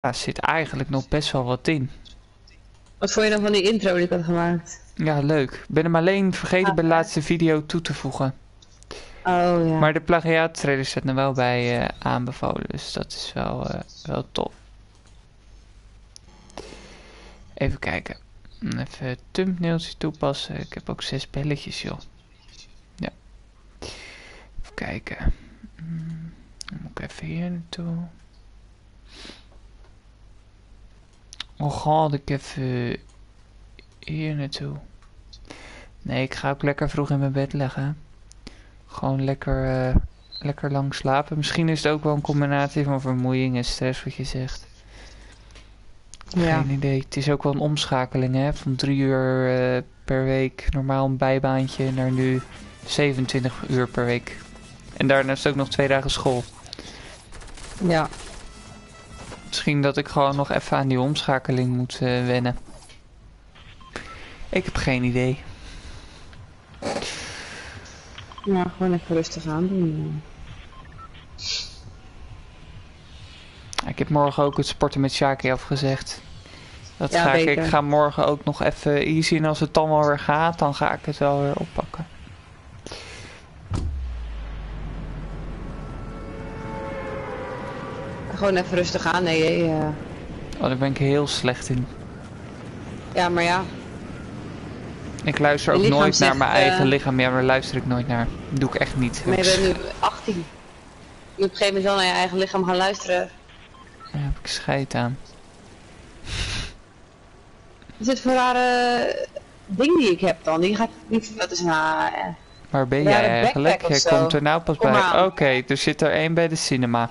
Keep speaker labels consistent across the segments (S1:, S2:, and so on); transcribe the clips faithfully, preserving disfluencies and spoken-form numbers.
S1: er zit eigenlijk nog best wel wat in.
S2: Wat vond je dan van die intro die ik had gemaakt?
S1: Ja, leuk. Ik ben hem alleen vergeten
S2: Ah,
S1: bij de laatste video toe te voegen.
S2: Oh ja.
S1: Maar de plagiaattrailer staat er wel bij uh, aanbevolen, dus dat is wel, uh, wel tof. Even kijken. Even thumbnailtje toepassen. Ik heb ook zes belletjes, joh. Ja. Even kijken. Hmm. Dan moet ik even hier naartoe. Oh, ga ik even hier naartoe. Nee, ik ga ook lekker vroeg in mijn bed leggen. Gewoon lekker, uh, lekker lang slapen. Misschien is het ook wel een combinatie van vermoeiing en stress wat je zegt.
S2: Ja.
S1: Geen idee. Het is ook wel een omschakeling, hè. Van drie uur uh, per week normaal een bijbaantje naar nu zevenentwintig uur per week. En daarnaast ook nog twee dagen school.
S2: Ja.
S1: Misschien dat ik gewoon nog even aan die omschakeling moet uh, wennen. Ik heb geen idee.
S2: Ja, gewoon even rustig aan doen.
S1: Ik heb morgen ook het sporten met Shaki afgezegd. Dat
S2: Ja,
S1: ga ik,
S2: beter.
S1: ik ga morgen ook nog even easy. En als het dan wel weer gaat, dan ga ik het wel weer oppakken.
S2: Gewoon even rustig aan, nee. Uh...
S1: Oh, daar ben ik heel slecht in.
S2: Ja, maar ja.
S1: Ik luister
S2: Je
S1: ook
S2: lichaam
S1: nooit naar
S2: zegt,
S1: mijn eigen
S2: uh...
S1: lichaam. Ja, maar luister ik nooit naar. Dat doe ik echt niet.
S2: Maar je bent nu achttien. Je moet op een gegeven moment wel naar je eigen lichaam gaan luisteren.
S1: Daar heb ik scheid aan.
S2: Is dit voor rare ding die ik heb dan? Die gaat niet... Dat is een... Uh...
S1: Waar ben
S2: Ja,
S1: jij
S2: de
S1: eigenlijk?
S2: backpack of
S1: Jij
S2: zo.
S1: komt er nou pas
S2: Kom
S1: bij.
S2: aan.
S1: Oké, okay, er zit er één bij de cinema.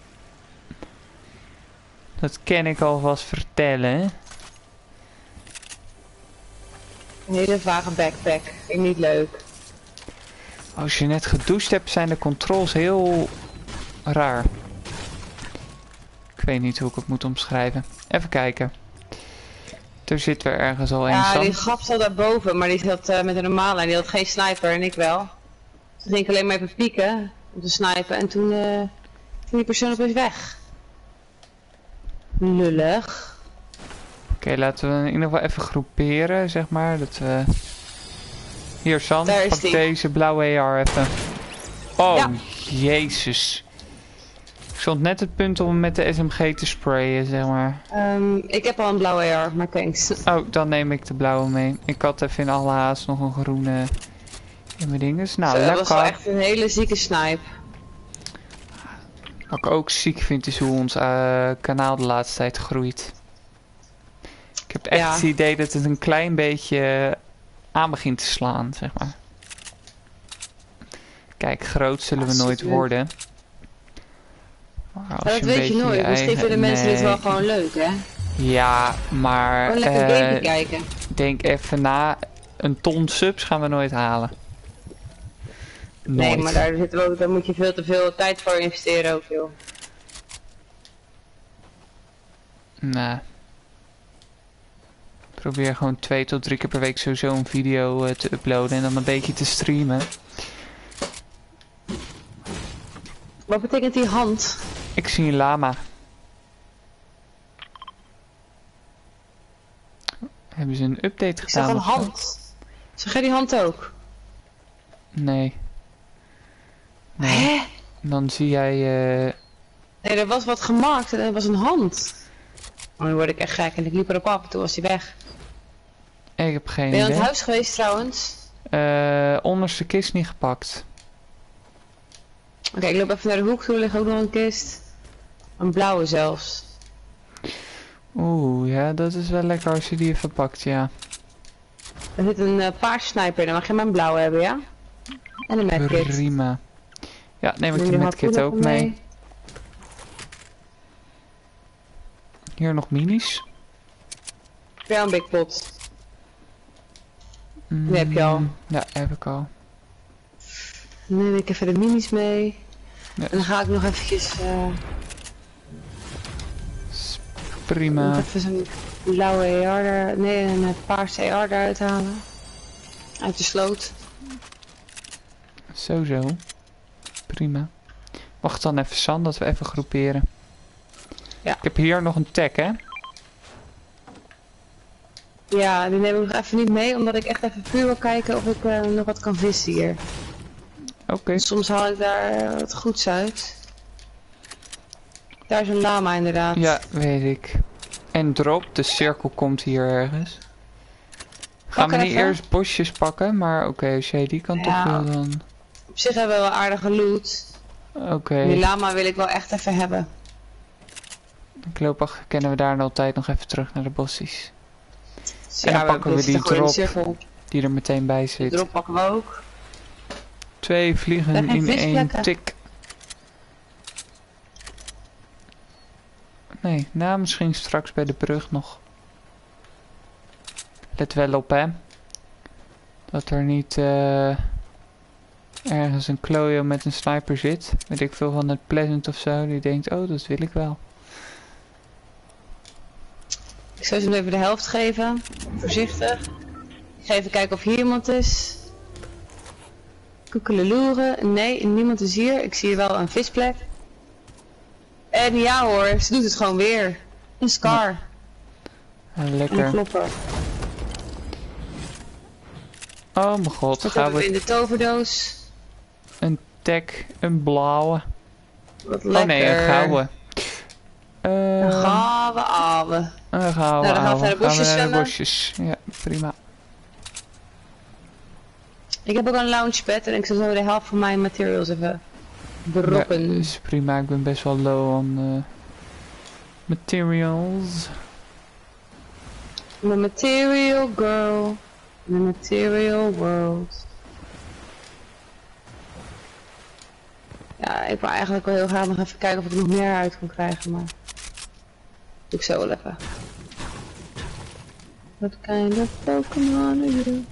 S1: Dat kan ik alvast vertellen. Hè?
S2: Een hele vage backpack. Vind ik niet leuk.
S1: Als je net gedoucht hebt, zijn de controls heel raar. Ik weet niet hoe ik het moet omschrijven. Even kijken. Er zit weer ergens al een
S2: Ja,
S1: Sam.
S2: die gaf al daarboven, maar die zat uh, met een normale en die had geen sniper en ik wel. Toen ging ik alleen maar even pieken om te snipen en toen uh, ging die persoon opeens weg. Lullig.
S1: Oké, okay, laten we in ieder geval even groeperen, zeg maar. Dat we... Hier, San,
S2: Daar is
S1: pak
S2: die.
S1: deze blauwe A R even. Oh,
S2: Ja.
S1: jezus. Ik stond net het punt om hem met de S M G te sprayen, zeg maar.
S2: Um, ik heb al een blauwe A R, maar thanks.
S1: Oh, dan neem ik de blauwe mee. Ik had even in alle haast nog een groene in mijn dinges. Nou,
S2: Zo, dat
S1: lekker.
S2: was wel echt een hele zieke snipe.
S1: Wat ik ook ziek vind is hoe ons uh, kanaal de laatste tijd groeit. Ik heb echt
S2: Ja.
S1: het idee dat het een klein beetje aan begint te slaan, zeg maar. Kijk, groot zullen we
S2: Ja,
S1: nooit
S2: superleuk.
S1: worden. Maar als
S2: Ja, dat
S1: je een
S2: weet je
S1: beetje
S2: nooit. Misschien
S1: eigen-
S2: vinden mensen dit wel
S1: Nee.
S2: gewoon leuk, hè?
S1: Ja, maar
S2: Gewoon lekker
S1: eh,
S2: gamepje kijken.
S1: denk even na. Een ton subs gaan we nooit halen. Nooit.
S2: Nee, maar daar, zit ook, daar moet je veel te veel tijd voor investeren ook, joh.
S1: Nee. Probeer gewoon twee tot drie keer per week sowieso een video uh, te uploaden en dan een beetje te streamen.
S2: Wat betekent die hand?
S1: Ik zie een lama. Hebben ze een update
S2: Ik zag
S1: gedaan?
S2: een
S1: of zo?
S2: hand. Zag jij die hand ook?
S1: Nee. Nee.
S2: Hè?
S1: Dan zie jij... Uh...
S2: Nee, er was wat gemaakt en er was een hand. Oh, nu word ik echt gek en ik liep erop af en toen was hij weg.
S1: Ik heb geen
S2: Ben je aan
S1: idee.
S2: het huis geweest trouwens?
S1: Uh, onderste kist niet gepakt.
S2: Oké, okay, ik loop even naar de hoek toe, er ligt ook nog een kist. Een blauwe zelfs.
S1: Oeh, ja, dat is wel lekker als je die even pakt, ja.
S2: Er zit een uh, paars sniper in, dan mag je mijn blauwe hebben, ja? En een medkit.
S1: Prima. Ja, neem ik
S2: Doe
S1: de
S2: je
S1: medkit
S2: harpoen
S1: ook
S2: even
S1: mee. Hier nog minis.
S2: Ja, een big pot.
S1: Mm,
S2: Die heb je al.
S1: Ja, heb ik al.
S2: Dan neem ik even de minis mee.
S1: Ja.
S2: En dan ga ik nog eventjes... Uh,
S1: Prima.
S2: nog even zo'n blauwe A R daar... Nee, een uh, paarse A R eruit halen. Uit de sloot.
S1: Zo zo. Prima. Wacht dan even, San, dat we even groeperen.
S2: Ja.
S1: Ik heb hier nog een tag, hè?
S2: Ja, die neem ik nog even niet mee, omdat ik echt even puur wil kijken of ik uh, nog wat kan vissen hier.
S1: Oké. Okay.
S2: Soms haal ik daar uh, wat goeds uit. Daar is een lama inderdaad.
S1: Ja, weet ik. En drop, de cirkel komt hier ergens. Gaan we niet even eerst bosjes pakken, maar oké, okay, als jij die kant ja, op wil dan...
S2: Op zich hebben we wel aardige loot.
S1: Oké. Okay.
S2: Die lama wil ik wel echt even hebben.
S1: Ik loop achter, kennen we daar altijd nog even terug naar de bossies.
S2: Dus
S1: en
S2: ja,
S1: dan pakken we, we die drop die er meteen bij zit.
S2: Die drop pakken we ook.
S1: Twee vliegen in één tik. Nee, nou misschien straks bij de brug nog. Let wel op, hè. Dat er niet uh, ergens een klojo met een sniper zit. Weet ik veel van het Pleasant of zo. Die denkt, oh dat wil ik wel.
S2: Ik zou ze hem even de helft geven. Voorzichtig. Ik ga even kijken of hier iemand is. Koekeleloeren. Nee, niemand is hier. Ik zie hier wel een visplek. En ja hoor, ze doet het gewoon weer. Een scar.
S1: Ja, lekker.
S2: En een klopper.
S1: Oh mijn god.
S2: Wat
S1: gaan
S2: hebben
S1: we
S2: we in de toverdoos?
S1: Een tag, een blauwe.
S2: Wat lekker.
S1: Oh nee, een gouden.
S2: Uh, een gouden ouwe.
S1: Een gouden
S2: nou, dan gaan we naar de bosjes
S1: gaan we naar de
S2: bosjes.
S1: Ja, prima.
S2: Ik heb ook een launchpad en ik zal zo de helft van mijn materials even droppen.
S1: Ja, is prima, ik ben best wel low on uh, materials.
S2: The material girl. The material world. Ja, ik wil eigenlijk wel heel graag nog even kijken of ik er nog meer uit kan krijgen, maar... Doe ik zo wel even. What kind of Pokémon are you?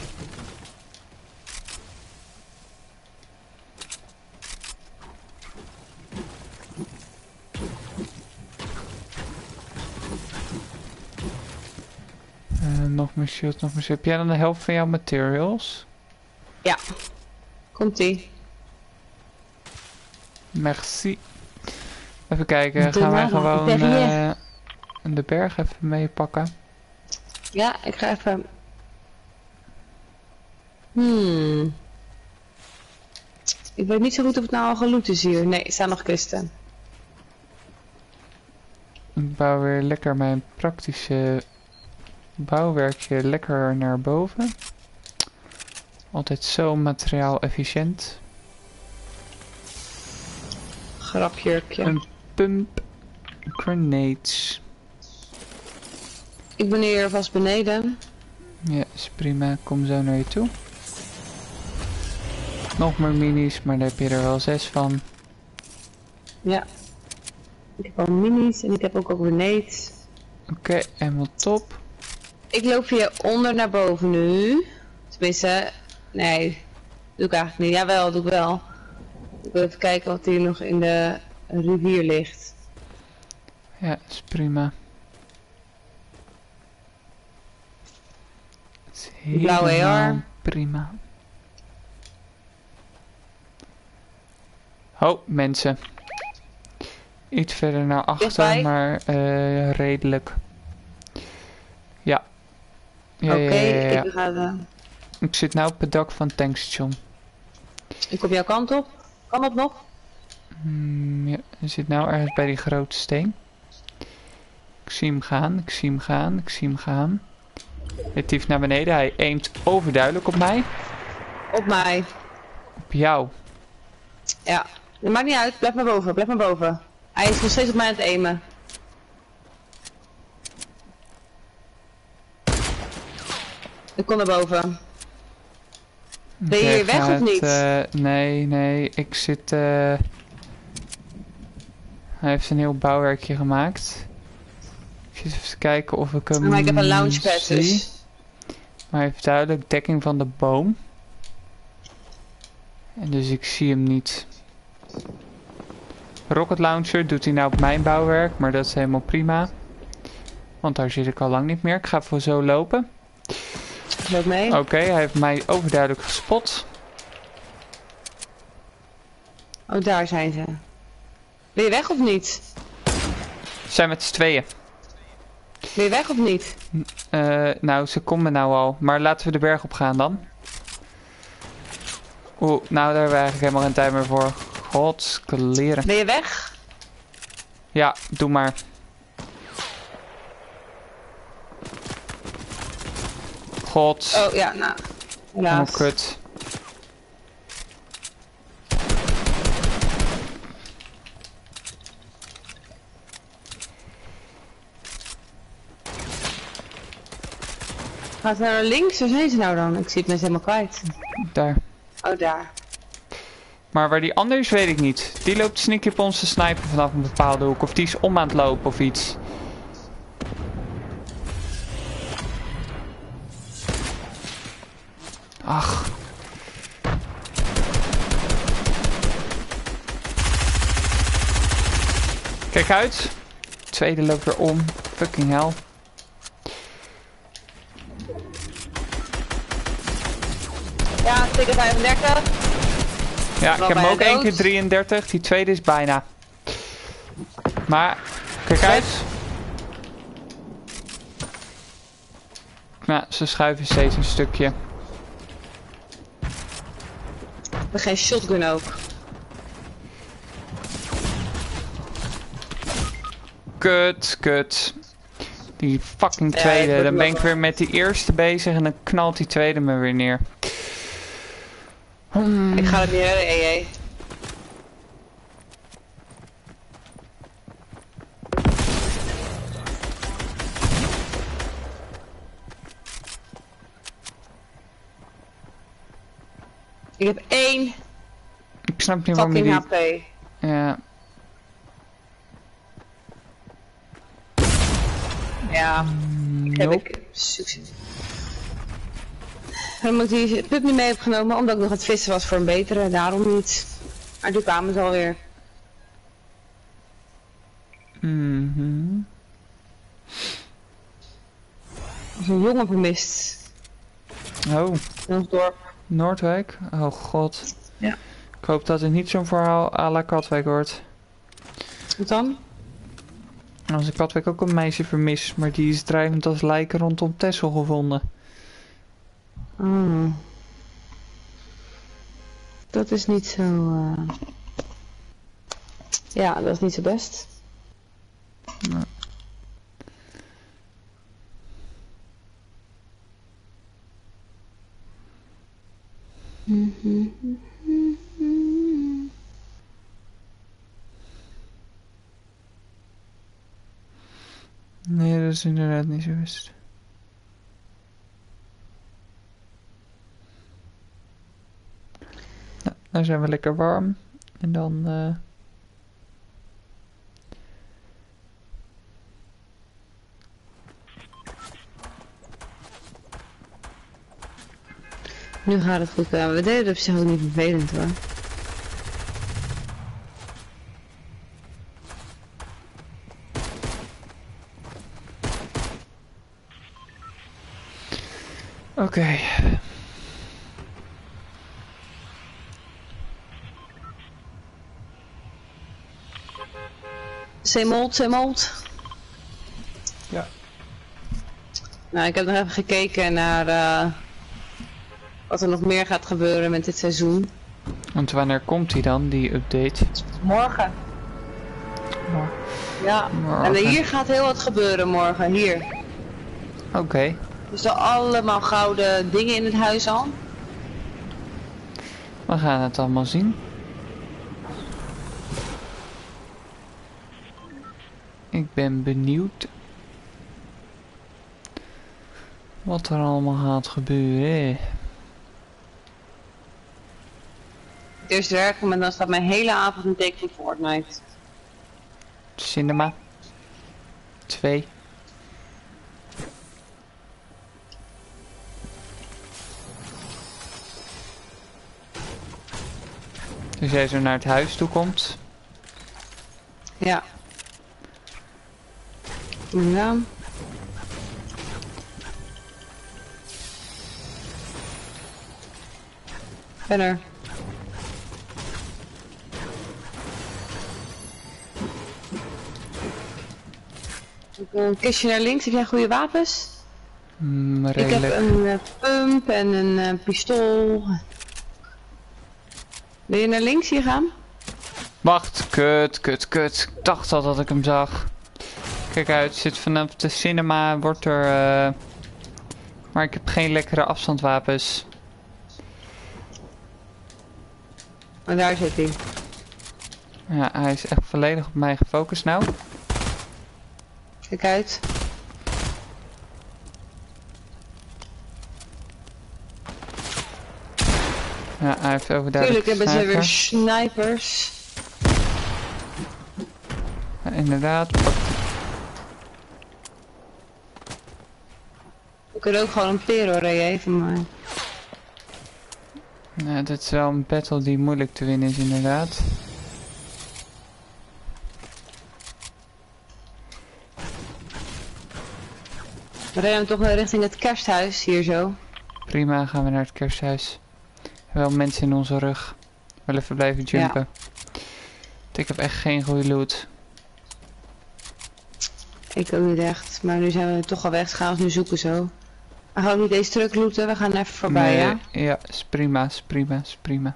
S1: Uh, nog meer shield, nog meer shield. Heb jij dan de helft van jouw materials?
S2: Ja. Komt-ie.
S1: Merci. Even kijken, gaan wij gewoon uh, de berg even meepakken?
S2: Ja, ik ga even... Hmm. Ik weet niet zo goed of het nou al geloot is hier. Nee, er staan nog kisten.
S1: Ik bouw weer lekker mijn praktische bouwwerkje lekker naar boven. Altijd zo materiaal efficiënt.
S2: Grapjurkje.
S1: Een pump. Grenades.
S2: Ik ben hier vast beneden.
S1: Ja, is prima. Kom zo naar je toe. Nog meer minis, maar daar heb je er wel zes van.
S2: Ja. Ik heb al minis en ik heb ook al grenades.
S1: Oké, okay, helemaal top.
S2: Ik loop hier onder naar boven nu. Tenminste, nee. Doe ik eigenlijk niet. Jawel, doe ik wel. Ik wil even kijken wat hier nog in de rivier ligt.
S1: Ja, is prima. Is
S2: blauwe A R.
S1: Prima. Oh, mensen. Iets verder naar achter,
S2: Dichtbij?
S1: maar uh, redelijk. Ja. Ja,
S2: Oké, okay,
S1: ja, ja, ja.
S2: ik ga de...
S1: Ik zit nou op het dak van het tankstation.
S2: Ik kom jouw kant op. Kan dat nog?
S1: Hmm, ja, je zit nou ergens bij die grote steen. Ik zie hem gaan, ik zie hem gaan, ik zie hem gaan. Hij tieft naar beneden, hij aimt overduidelijk op mij.
S2: Op mij.
S1: Op jou.
S2: Ja, dat maakt niet uit, blijf maar boven, blijf maar boven. Hij is nog steeds op mij aan het aimen. Ik kom naar boven. Ben je hier weg of niet?
S1: Uh, nee, nee, ik zit... Uh... Hij heeft een heel bouwwerkje gemaakt. Ik zit even te kijken of ik hem
S2: maar ik heb een launchpad dus.
S1: Maar hij heeft duidelijk dekking van de boom. En dus ik zie hem niet. Rocket launcher doet hij nou op mijn bouwwerk, maar dat is helemaal prima. Want daar zit ik al lang niet meer. Ik ga even zo lopen.
S2: Loop mee.
S1: Oké, okay, hij heeft mij overduidelijk gespot.
S2: Oh, daar zijn ze. Ben je weg of niet?
S1: Ze zijn met z'n tweeën.
S2: Ben je weg of niet?
S1: Uh, nou, ze komen nou al. Maar laten we de berg op gaan dan. Oeh, nou daar hebben we eigenlijk helemaal geen tijd meer voor. Godskeleren.
S2: Ben je weg?
S1: Ja, doe maar. God.
S2: Oh ja, nou. Helaas.
S1: Oh, kut.
S2: Gaat het naar links? Waar zijn ze nou dan? Ik zie het net helemaal kwijt.
S1: Daar.
S2: Oh, daar.
S1: Maar waar die anders weet ik niet. Die loopt sneaky op ons te snipen vanaf een bepaalde hoek. Of die is om aan het lopen of iets. Ach. Kijk uit. De tweede loopt weer om. Fucking hell.
S2: Ja, tikken vijfendertig.
S1: Ja, ik heb hem ook één keer drieëndertig. Die tweede is bijna. Maar, kijk uit. Nou, ze schuiven steeds een stukje.
S2: We hebben geen shotgun ook.
S1: Kut, kut. Die fucking tweede. Ja, dan ben ik weer met die eerste bezig en dan knalt die tweede me weer neer. Hmm.
S2: Ik ga het niet redden, E E. Ik heb één.
S1: Ik snap niet waarom je die...
S2: H P.
S1: Ja.
S2: Ja.
S1: Nope.
S2: Heb ik succes. Omdat ik die pup niet mee heb genomen, omdat ik nog aan het vissen was voor een betere, daarom niet. Maar toen kwamen ze alweer.
S1: Mm-hmm.
S2: Er is een jongen vermist.
S1: Oh.
S2: In ons dorp.
S1: Noordwijk? Oh god.
S2: Ja.
S1: Ik hoop dat het niet zo'n verhaal à la Katwijk wordt.
S2: Wat dan?
S1: Als in Katwijk ook een meisje vermist, maar die is drijvend als lijk rondom Texel gevonden.
S2: Oh. Dat is niet zo... Uh... Ja, dat is niet zo best.
S1: Nee. Nee, dat is inderdaad niet zo best. Nou, dan zijn we lekker warm. En dan... Uh...
S2: Nu gaat het goed. Ja, we deden het op zich ook niet vervelend hoor.
S1: Oké. Okay.
S2: Zeemold, zeemold.
S1: Ja.
S2: Nou, ik heb nog even gekeken naar uh, wat er nog meer gaat gebeuren met dit seizoen.
S1: Want wanneer komt die dan, die update?
S2: Morgen.
S1: Morgen.
S2: Ja, morgen. En hier gaat heel wat gebeuren morgen, hier.
S1: Oké. Okay.
S2: Dus er allemaal gouden dingen in het huis al.
S1: We gaan het allemaal zien. Ik ben benieuwd wat er allemaal gaat gebeuren.
S2: Het eerst werken, en dan staat mijn hele avond een teken van Fortnite.
S1: Cinema. Twee. Dus jij zo naar het huis toe komt?
S2: Ja. Ja. Verder. Een kistje naar links, heb jij goede wapens?
S1: Mm,
S2: Ik
S1: redelijk.
S2: heb een uh, pump en een uh, pistool. Wil je naar links hier gaan?
S1: Wacht, kut, kut, kut. Ik dacht al dat ik hem zag. Kijk uit, zit vanaf de cinema, wordt er... Uh... Maar ik heb geen lekkere afstandwapens.
S2: Maar daar zit hij.
S1: Ja, hij is echt volledig op mij gefocust nou.
S2: Kijk uit.
S1: Ja, hij heeft overduidelijk
S2: Tuurlijk hebben ze weer
S1: sniper.
S2: snipers.
S1: Ja, inderdaad. Pak die.
S2: We kunnen ook gewoon een pero rijden van mij.
S1: Ja, dit is wel een battle die moeilijk te winnen is inderdaad.
S2: We rijden toch naar richting het kersthuis hier zo.
S1: Prima, gaan we naar het kersthuis. Wel mensen in onze rug. Wel even blijven jumpen. Ja. Ik heb echt geen goede loot.
S2: Ik ook niet echt, maar nu zijn we toch al weg. Dus gaan we ons nu zoeken zo. We gaan ook niet deze truck looten, we gaan even voorbij,
S1: nee,
S2: ja?
S1: Ja, is prima, is prima, is prima.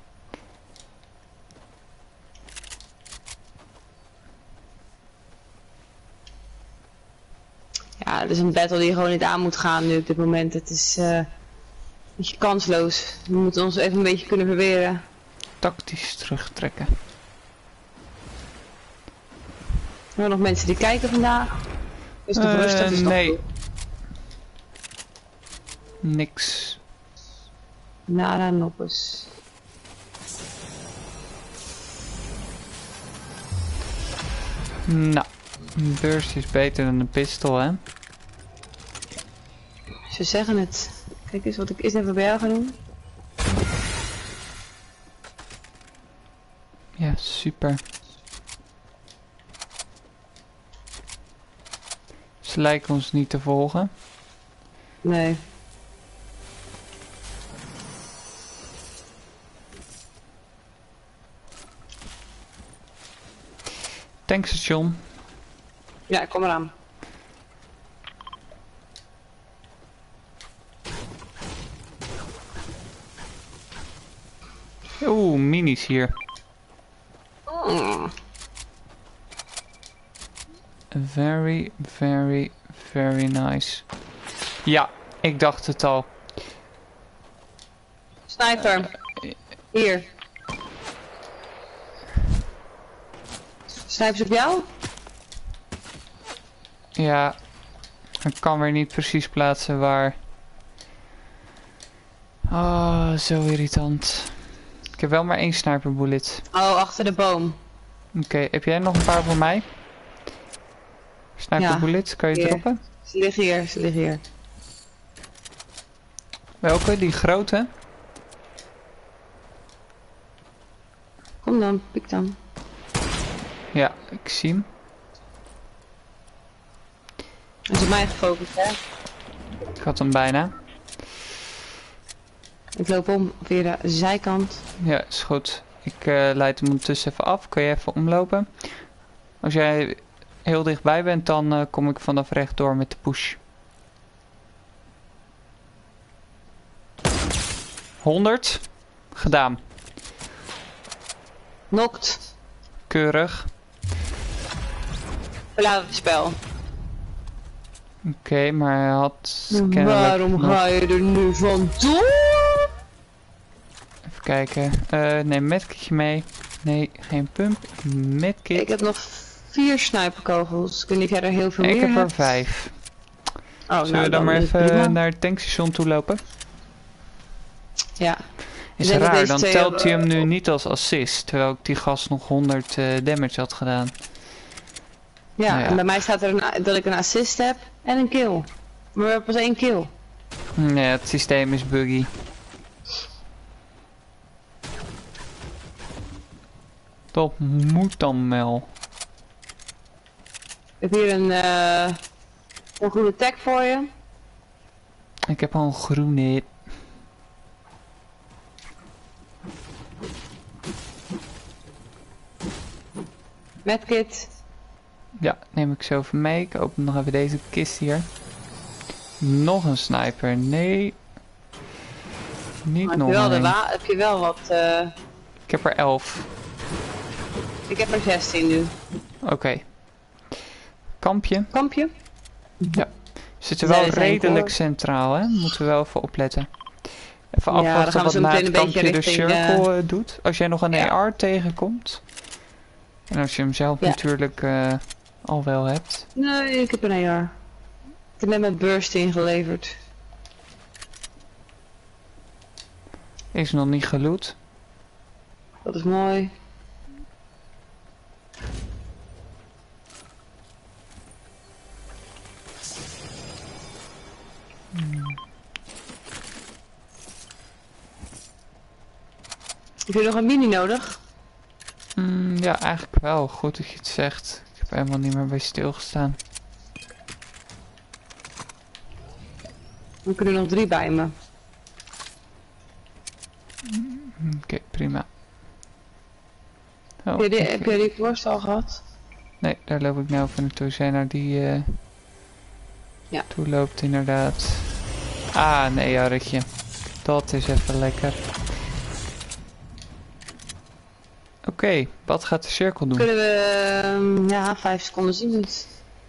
S2: Ja, het is een battle die je gewoon niet aan moet gaan nu op dit moment. Het is uh, een beetje kansloos. We moeten ons even een beetje kunnen verweren.
S1: Tactisch terugtrekken.
S2: Er zijn nog mensen die kijken vandaag. Is het nog
S1: uh,
S2: rustig? Is het
S1: nee.
S2: nog
S1: Niks.
S2: Nada noppes.
S1: Nou, een burst is beter dan een pistool, hè?
S2: Ze zeggen het. Kijk eens wat ik eerst even bij jou ga doen.
S1: Ja, super. Ze lijken ons niet te volgen.
S2: Nee.
S1: Tankstation.
S2: Ja, kom eraan.
S1: Oeh, minis hier.
S2: Oh.
S1: Very, very, very nice. Ja, ik dacht het al.
S2: Sniper. Hier. Snipers op jou?
S1: Ja, ik kan weer niet precies plaatsen waar. Oh, zo irritant. Ik heb wel maar één sniper bullet.
S2: Oh, achter de boom.
S1: Oké, okay, heb jij nog een paar voor mij? Sniper
S2: Ja,
S1: bullets, kan je
S2: hier.
S1: droppen?
S2: Ze liggen hier, ze liggen hier.
S1: Welke? Die grote?
S2: Kom dan, pik dan.
S1: Ja, ik zie hem.
S2: Hij is op mij gefocust, hè?
S1: Ik had hem bijna.
S2: Ik loop om via de zijkant.
S1: Ja, is goed. Ik uh, leid hem ondertussen even af. Kan je even omlopen? Als jij heel dichtbij bent, dan uh, kom ik vanaf rechtdoor met de push. honderd. Gedaan.
S2: Nokt.
S1: Keurig.
S2: Verlaat het spel.
S1: Oké, okay, maar hij had kennelijk
S2: Waarom
S1: nog...
S2: ga je er nu vandoor?
S1: Even kijken. Uh, neem medkitje mee. Nee, geen pump. Medkit.
S2: Ik heb nog vier sniperkogels. Ik weet niet of jij er heel veel
S1: ik
S2: meer
S1: heb er
S2: hebt.
S1: vijf.
S2: Oh,
S1: Zullen
S2: nou,
S1: we dan,
S2: dan
S1: maar even
S2: prima.
S1: naar het tankstation toe lopen?
S2: Ja.
S1: Is
S2: denk dat
S1: raar,
S2: deze
S1: dan
S2: twee
S1: telt hij
S2: hebben-
S1: hem nu niet als assist. Terwijl ik die gast nog honderd uh, damage had gedaan.
S2: Ja,
S1: Nou ja.
S2: en bij mij staat er een, dat ik een assist heb en een kill. Maar we hebben pas één kill.
S1: Nee, het systeem is buggy. Dat moet dan wel.
S2: Ik heb hier een, uh, een goede tag voor je.
S1: Ik heb al een groene.
S2: Medkit.
S1: Ja, neem ik zo even mee. Ik open nog even deze kist hier. Nog een sniper. Nee. Niet
S2: Maar heb
S1: nog
S2: je wel, de
S1: een.
S2: wa heb je wel wat... Uh...
S1: Ik heb er elf.
S2: Ik heb er zestien nu.
S1: Oké. Okay. Kampje.
S2: Kampje?
S1: Ja. We zitten wel redelijk centraal, hè? Moeten we wel even opletten. Even
S2: ja,
S1: afwachten wat na het kampje de
S2: richting,
S1: circle
S2: uh...
S1: doet. Als jij nog een ja. A R tegenkomt. En als je hem zelf ja. natuurlijk uh, al wel hebt.
S2: Nee, ik heb een A R. Ik heb net mijn burst ingeleverd.
S1: Is nog niet geloot.
S2: Dat is mooi. Hmm. Heb je nog een mini nodig?
S1: Mm, ja, eigenlijk wel. Goed dat je het zegt. Ik heb helemaal niet meer bij stilgestaan.
S2: Dan kunnen er nog drie bij me.
S1: Oké, okay, prima.
S2: Oh, heb, je die, heb je die worst al gehad?
S1: Nee, daar loop ik nou van naartoe. Zijn naar die uh,
S2: ja.
S1: toe loopt inderdaad. Ah, nee, jarretje. Dat is even lekker. Oké, okay, wat gaat de cirkel doen?
S2: Kunnen we, um, ja, vijf seconden zien dus.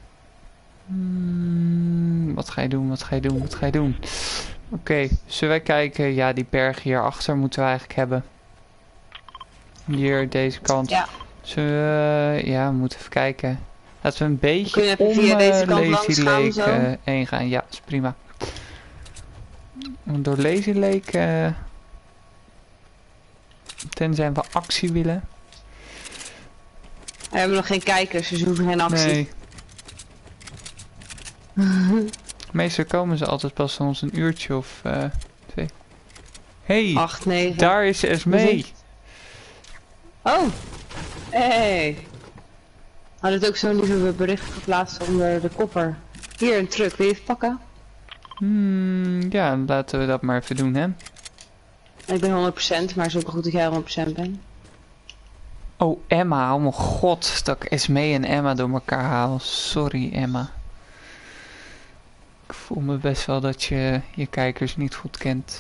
S1: Hmm, wat ga je doen, wat ga je doen, wat ga je doen? Oké, okay, zullen wij kijken? Ja, die berg hierachter moeten we eigenlijk hebben. Hier, deze kant.
S2: Ja.
S1: Zullen we, ja, we moeten even kijken. Laten we een beetje
S2: we
S1: om
S2: via deze
S1: uh,
S2: kant
S1: Lazy Lake
S2: gaan,
S1: uh, heen gaan. Ja, is prima. Want door Lazy Lake... Uh, tenzij we actie willen.
S2: We hebben nog geen kijkers, dus we hoeven geen actie.
S1: Nee. Meestal komen ze altijd pas van ons een uurtje of uh, twee. Hey,
S2: acht, negen.
S1: Daar is Esmee.
S2: Oh, hey. Had het ook zo'n lieve bericht geplaatst onder de kopper. Hier een truck, wil je even pakken?
S1: Hmm, ja, laten we dat maar even doen, hè.
S2: Ik ben honderd procent, maar het is ook goed dat jij honderd procent bent.
S1: Oh, Emma, oh mijn god, dat ik Esmee en Emma door elkaar haal. Sorry, Emma. Ik voel me best wel dat je je kijkers niet goed kent.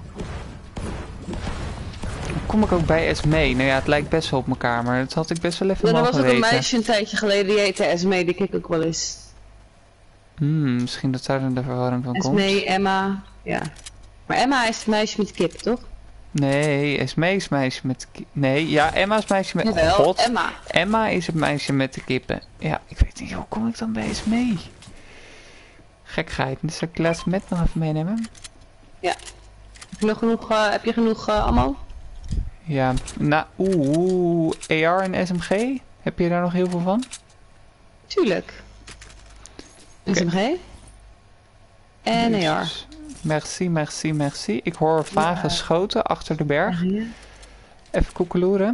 S1: Kom ik ook bij Esmee? Nou ja, het lijkt best wel op elkaar, maar dat had ik best wel even
S2: ja,
S1: mogen weten.
S2: Er was ook een meisje een tijdje geleden, die heette Esmee, die kijk ik ook wel eens.
S1: Hmm, misschien dat daar dan de verwarring van komt.
S2: Esmee, Emma, ja. Maar Emma is het meisje met de kip, toch?
S1: Nee, Esmee is het meisje met de kip. Nee, ja, Emma is het meisje met...
S2: Jawel,
S1: God.
S2: Emma.
S1: Emma is het meisje met de kippen. Ja, ik weet niet, hoe kom ik dan bij Esmee? Gekheid, dus zal ik de laatste met nog even meenemen?
S2: Ja. Heb je nog genoeg, uh, heb je genoeg uh, ammo?
S1: Ja, nou, oeh, A R en S M G? Heb je daar nog heel veel van?
S2: Tuurlijk. Okay. S M G? En
S1: dus,
S2: A R.
S1: Merci, merci, merci. Ik hoor vage ja. schoten achter de berg.
S2: Ja.
S1: Even koekeloeren.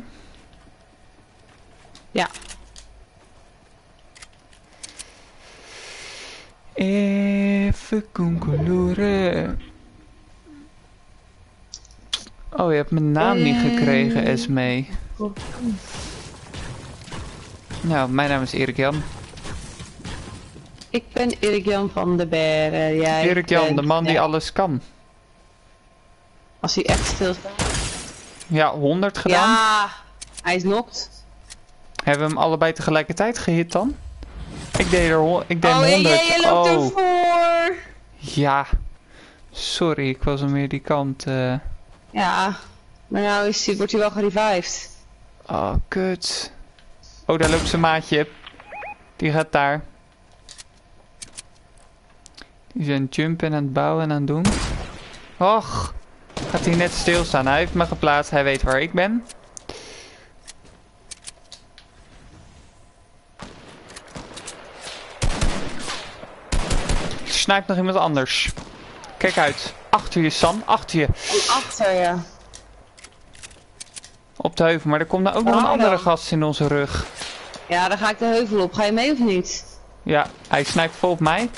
S2: Ja.
S1: Even koekeloeren. Oh, je hebt mijn naam niet gekregen, Esmee. Nou, mijn naam is Erik Jan.
S2: Ik ben Erik Jan van de Bergen. Jij
S1: Erik Jan,
S2: bent...
S1: de man
S2: nee.
S1: die alles kan.
S2: Als hij echt stilstaat.
S1: Ja, honderd gedaan.
S2: Ja, hij is knocked.
S1: Hebben we hem allebei tegelijkertijd gehit dan? Ik deed er ik deed
S2: oh,
S1: honderd.
S2: Oh, jij loopt
S1: oh.
S2: ervoor.
S1: Ja. Sorry, ik was al meer die kant. Uh...
S2: Ja, maar nou is hij, wordt hij wel gerevived.
S1: Oh, kut. Oh, daar loopt zijn maatje. Die gaat daar. Die is aan het jumpen en aan het bouwen en aan het doen. Och, gaat hij net stilstaan. Hij heeft me geplaatst, hij weet waar ik ben. Snijpt nog iemand anders. Kijk uit. Achter je, Sam. Achter je.
S2: Oh, achter je.
S1: Op de heuvel. Maar er komt nou ook
S2: oh,
S1: nog een andere
S2: dan.
S1: gast in onze rug.
S2: Ja, dan ga ik de heuvel op. Ga je mee of niet?
S1: Ja, hij snijpt vol op mij.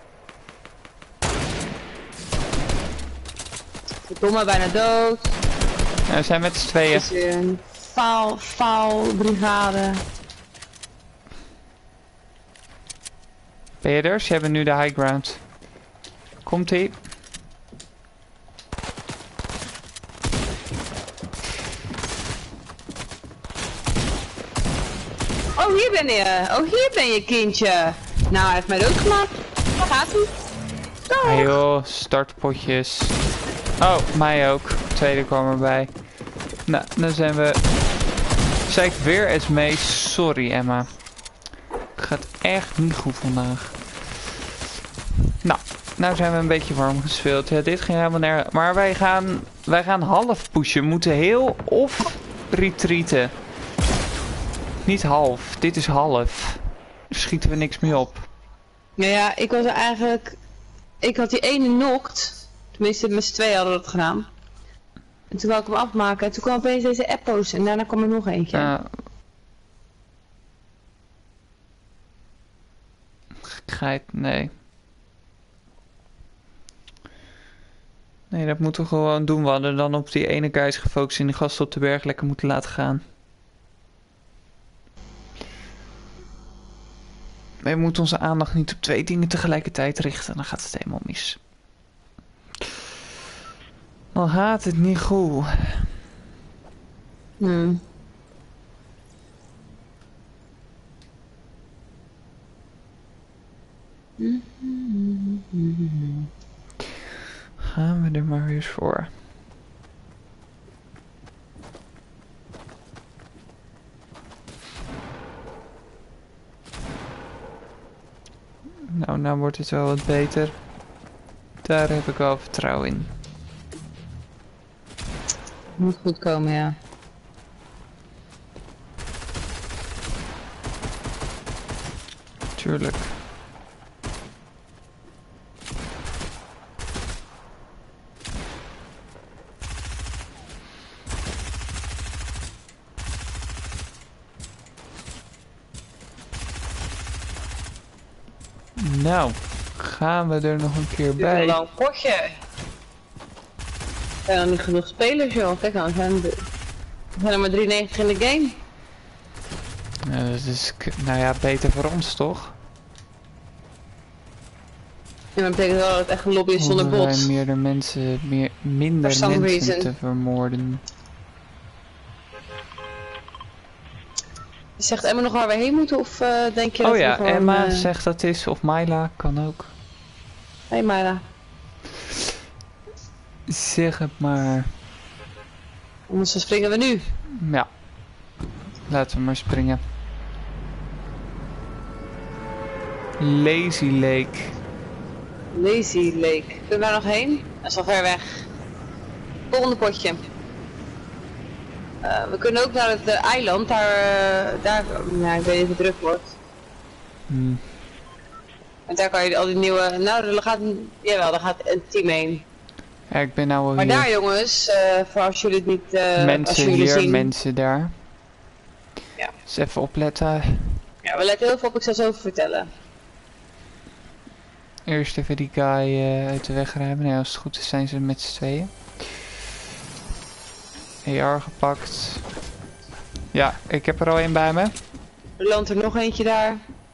S2: Verdomme, bijna dood.
S1: Ja, we zijn met z'n tweeën.
S2: Het is een faal, faal brigade.
S1: Leerders, jij bent nu de high ground. Komt-ie.
S2: Oh, hier ben je. Oh, hier ben je, kindje. Nou, hij heeft mij doodgemaakt. Waar gaat hij?
S1: Ah joh, startpotjes. Oh, mij ook. Tweede kwam erbij. Nou, dan zijn we... Zei ik weer eens mee. Sorry, Emma. Gaat echt niet goed vandaag. Nou, nou zijn we een beetje warm gespeeld. Ja, dit ging helemaal nergens. Maar wij gaan, wij gaan half pushen. We moeten heel of retreaten. Niet half. Dit is half. Daar schieten we niks meer op.
S2: Nou ja, ik was er eigenlijk... Ik had die ene knocked. Tenminste, met z'n tweeën hadden we dat gedaan. En toen wou ik hem afmaken. En toen kwam opeens deze app posten. En daarna kwam er nog eentje.
S1: Uh, gekheid, nee. Nee, dat moeten we gewoon doen. We hadden dan op die ene guys gefocust en die gasten op de berg lekker moeten laten gaan. We moeten onze aandacht niet op twee dingen tegelijkertijd richten. Dan gaat het helemaal mis. Dan gaat het niet goed.
S2: Hmm.
S1: Gaan we er maar weer eens voor. Nou, nou wordt het wel wat beter. Daar heb ik wel vertrouwen in.
S2: Moet goed komen, ja.
S1: Tuurlijk. Nou, gaan we er nog een keer
S2: Dit is
S1: bij.
S2: een lang potje. Er zijn nog niet genoeg spelers, joh. Kijk nou, er zijn, er zijn er maar drieënnegentig in de game.
S1: Nou, dat is, nou ja, beter voor ons toch?
S2: En dat betekent wel dat het echt een lobby is zonder
S1: Hoeven
S2: bots.
S1: wij meerdere mensen, meer, minder
S2: For some
S1: mensen
S2: reason.
S1: te vermoorden.
S2: Zegt Emma nog waar we heen moeten of uh, denk je dat
S1: Oh
S2: we
S1: ja,
S2: gewoon,
S1: Emma
S2: uh...
S1: zegt dat is, of Myla, kan ook.
S2: Hey Myla.
S1: Zeg het maar.
S2: Anders springen we nu.
S1: Ja. Laten we maar springen. Lazy Lake.
S2: Lazy Lake. Kunnen we daar nog heen? Dat is al ver weg. Volgende potje. Uh, we kunnen ook naar het uh, eiland. Daar, uh, daar, ja, ik weet niet of het druk wordt.
S1: Hmm.
S2: En daar kan je al die nieuwe, nou er gaat, jawel, daar gaat een team heen.
S1: Ja, ik ben nou al
S2: Maar
S1: hier.
S2: daar jongens, uh, voor als jullie het niet, uh, als
S1: Mensen
S2: jullie
S1: hier,
S2: zien.
S1: mensen daar.
S2: Ja.
S1: Dus even opletten.
S2: Ja, we letten heel veel op, ik zal zo over vertellen.
S1: Eerst even die guy uh, uit de weg ruimen. Nee, als het goed is zijn ze met z'n tweeën. A R gepakt. Ja, ik heb er al een bij me.
S2: Er landt er nog eentje daar.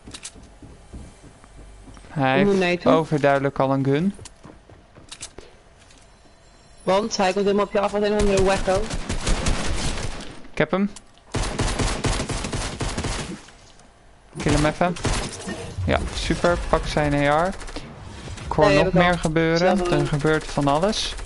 S1: Hij
S2: Hoe nee,
S1: heeft
S2: toe?
S1: overduidelijk al een gun.
S2: Want hij komt helemaal op je af als een andere wacko.
S1: Ik heb hem. Kill hem even. Ja, super. Pak zijn A R. Ik hoor
S2: Nee,
S1: nog
S2: heb ik al.
S1: meer gebeuren.
S2: Zelf
S1: Er
S2: een-
S1: gebeurt van alles.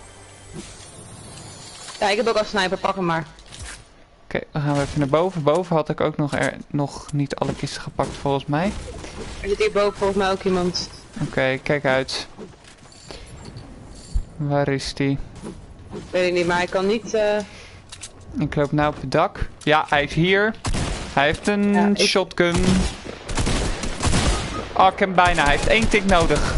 S2: Ja, ik heb ook al sniper, pak hem maar.
S1: Oké, dan gaan we even naar boven. Boven had ik ook nog, er, nog niet alle kisten gepakt volgens mij.
S2: Er zit hier boven volgens mij ook iemand.
S1: Oké, kijk uit. Waar is die?
S2: Weet ik niet, maar hij kan niet... Uh...
S1: Ik loop nou op het dak. Ja, hij is hier. Hij heeft een
S2: Ja, ik-
S1: shotgun. Oh, ik heb hem bijna. Hij heeft één tik nodig.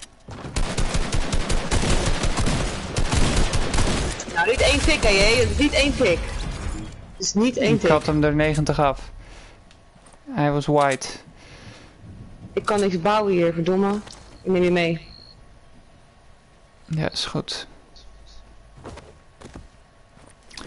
S2: Nou, niet één tik, hè, jee. Het is niet één tik. Het is niet één
S1: Ik
S2: tik.
S1: had hem er negentig af. Hij was white.
S2: Ik kan niks bouwen hier, verdomme. Ik neem je mee.
S1: Ja, is goed.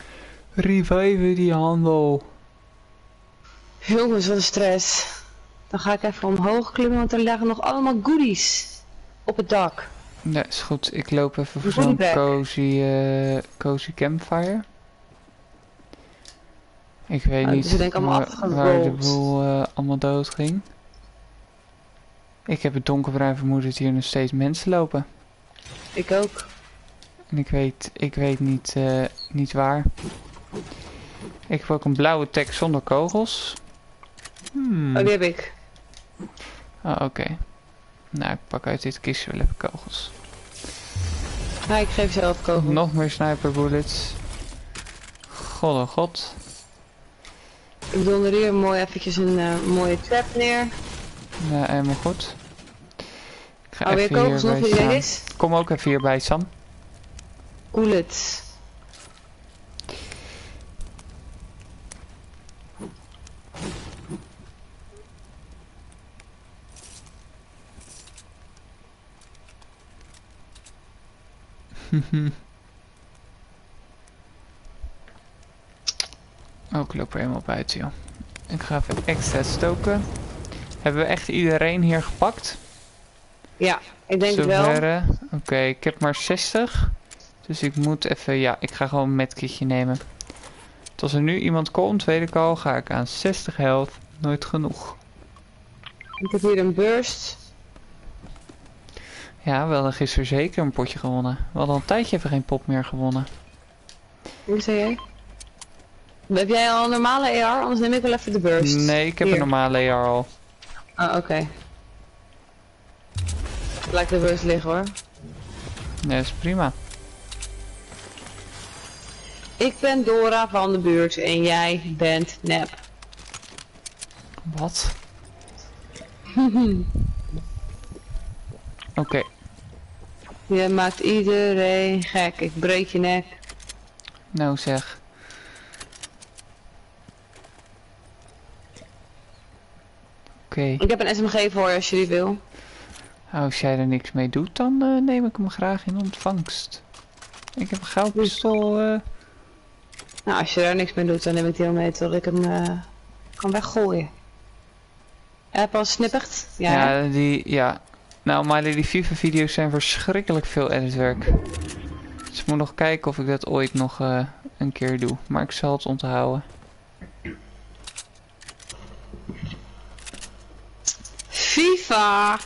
S1: Revive die handel.
S2: Jongens, wat een stress. Dan ga ik even omhoog klimmen, want er liggen nog allemaal goodies op het dak.
S1: Ja, is goed. Ik loop even voor
S2: Een
S1: zo'n
S2: goodiebag.
S1: cozy, eh, cozy campfire. Ik weet
S2: Oh,
S1: niet
S2: ze denken allemaal
S1: waar, waar de
S2: afgerold.
S1: boel eh, allemaal dood ging. Ik heb het donkerbruin vermoeden dat hier nog steeds mensen lopen.
S2: Ik ook.
S1: En ik weet, ik weet niet, eh, niet waar. Ik heb ook een blauwe tag zonder kogels. Hmm.
S2: Oh, die heb ik.
S1: Oh, oké. Nou, ik pak uit dit kistje wel even kogels.
S2: Ja, ik geef zelf kogels.
S1: Nog meer sniper bullets. God oh god.
S2: Ik donder hier mooi eventjes een uh, mooie trap neer.
S1: Ja, helemaal goed. Ik ga
S2: Oh, weer
S1: even
S2: kogels nog
S1: hierbij
S2: voor
S1: staan.
S2: deze?
S1: Kom ook even hierbij, Sam.
S2: Bullets.
S1: Oh, ik loop er helemaal buiten, joh. Ik ga even extra stoken. Hebben we echt iedereen hier gepakt?
S2: Ja, ik denk het wel.
S1: Zover. Oké, ik heb maar zestig. Dus ik moet even... Ja, ik ga gewoon een medkitje nemen. Dus als er nu iemand komt, weet ik al, ga ik aan zestig health. Nooit genoeg.
S2: Ik heb hier een burst.
S1: Ja, we hadden gisteren zeker een potje gewonnen. We hadden al een tijdje even geen pop meer gewonnen.
S2: Hoe zei jij? Heb jij al een normale A R? Anders neem ik wel even de burst.
S1: Nee, ik heb
S2: Hier.
S1: een normale A R al.
S2: Ah, oké. Okay. Laat de burst liggen hoor.
S1: Nee, dat is prima.
S2: Ik ben Dora van de buurt en jij bent Nep.
S1: Wat? Oké. Okay.
S2: Je maakt iedereen gek. Ik breek je nek.
S1: Nou zeg. Oké. Okay.
S2: Ik heb een S M G voor je als je die wil.
S1: Nou, als jij er niks mee doet, dan uh, neem ik hem graag in ontvangst. Ik heb een goudpistool. Uh...
S2: Nou, als je er niks mee doet, dan neem ik die al mee tot ik hem uh, kan weggooien. Heb je al snipperd? Ja,
S1: ja, die, ja. Nou, maar die FIFA video's zijn verschrikkelijk veel editwerk. Dus ik moet nog kijken of ik dat ooit nog uh, een keer doe. Maar ik zal het onthouden.
S2: FIFA!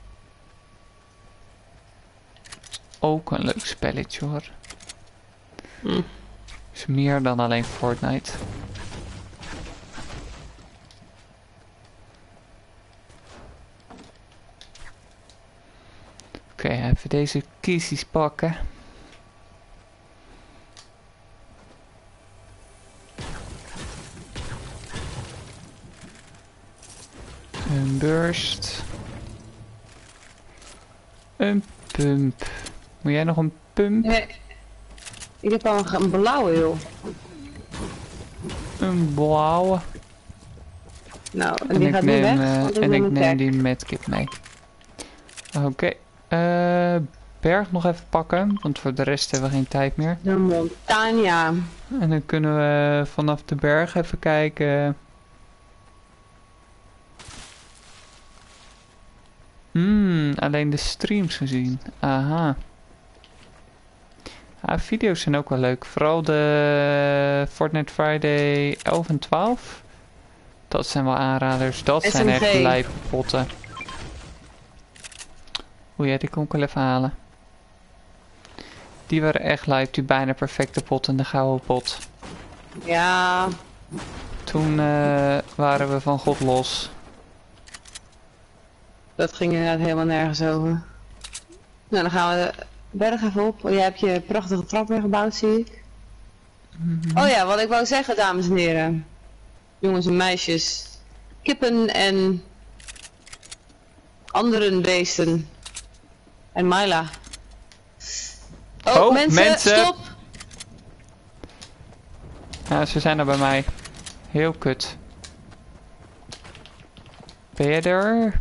S1: Ook een leuk spelletje hoor.
S2: Hm.
S1: Is meer dan alleen Fortnite. Oké, okay, even deze kiesjes pakken. Een burst. Een pump. Moet jij nog een pump?
S2: Nee. Ik heb al een, een blauwe joh.
S1: Een blauwe.
S2: Nou, en,
S1: En
S2: die
S1: ik
S2: gaat
S1: neem,
S2: nu weg.
S1: uh,
S2: Want ik
S1: en ik
S2: een
S1: neem
S2: tag.
S1: die medkit mee. Oké. Okay. Uh, berg nog even pakken. Want voor de rest hebben we geen tijd meer.
S2: De Montagna.
S1: En dan kunnen we vanaf de berg even kijken. Hmm, alleen de streams gezien. Aha. Ah, video's zijn ook wel leuk. Vooral de Fortnite Friday elf en twaalf. Dat zijn wel aanraders. Dat
S2: S M G.
S1: zijn echt lijpe potten. Oeh ja, die kon ik wel even halen. Die waren echt lijp. Die bijna perfecte pot en de gouden pot.
S2: Ja.
S1: Toen uh, waren we van God los.
S2: Dat ging inderdaad helemaal nergens over. Nou, dan gaan we de berg even op. Jij hebt je prachtige trap weer gebouwd, zie ik. Mm-hmm. Oh ja, wat ik wou zeggen, dames en heren. Jongens en meisjes. Kippen en andere beesten. En Myla. Oh,
S1: oh
S2: mensen,
S1: mensen,
S2: stop!
S1: Ja, ze zijn er bij mij. Heel kut. Ben je er?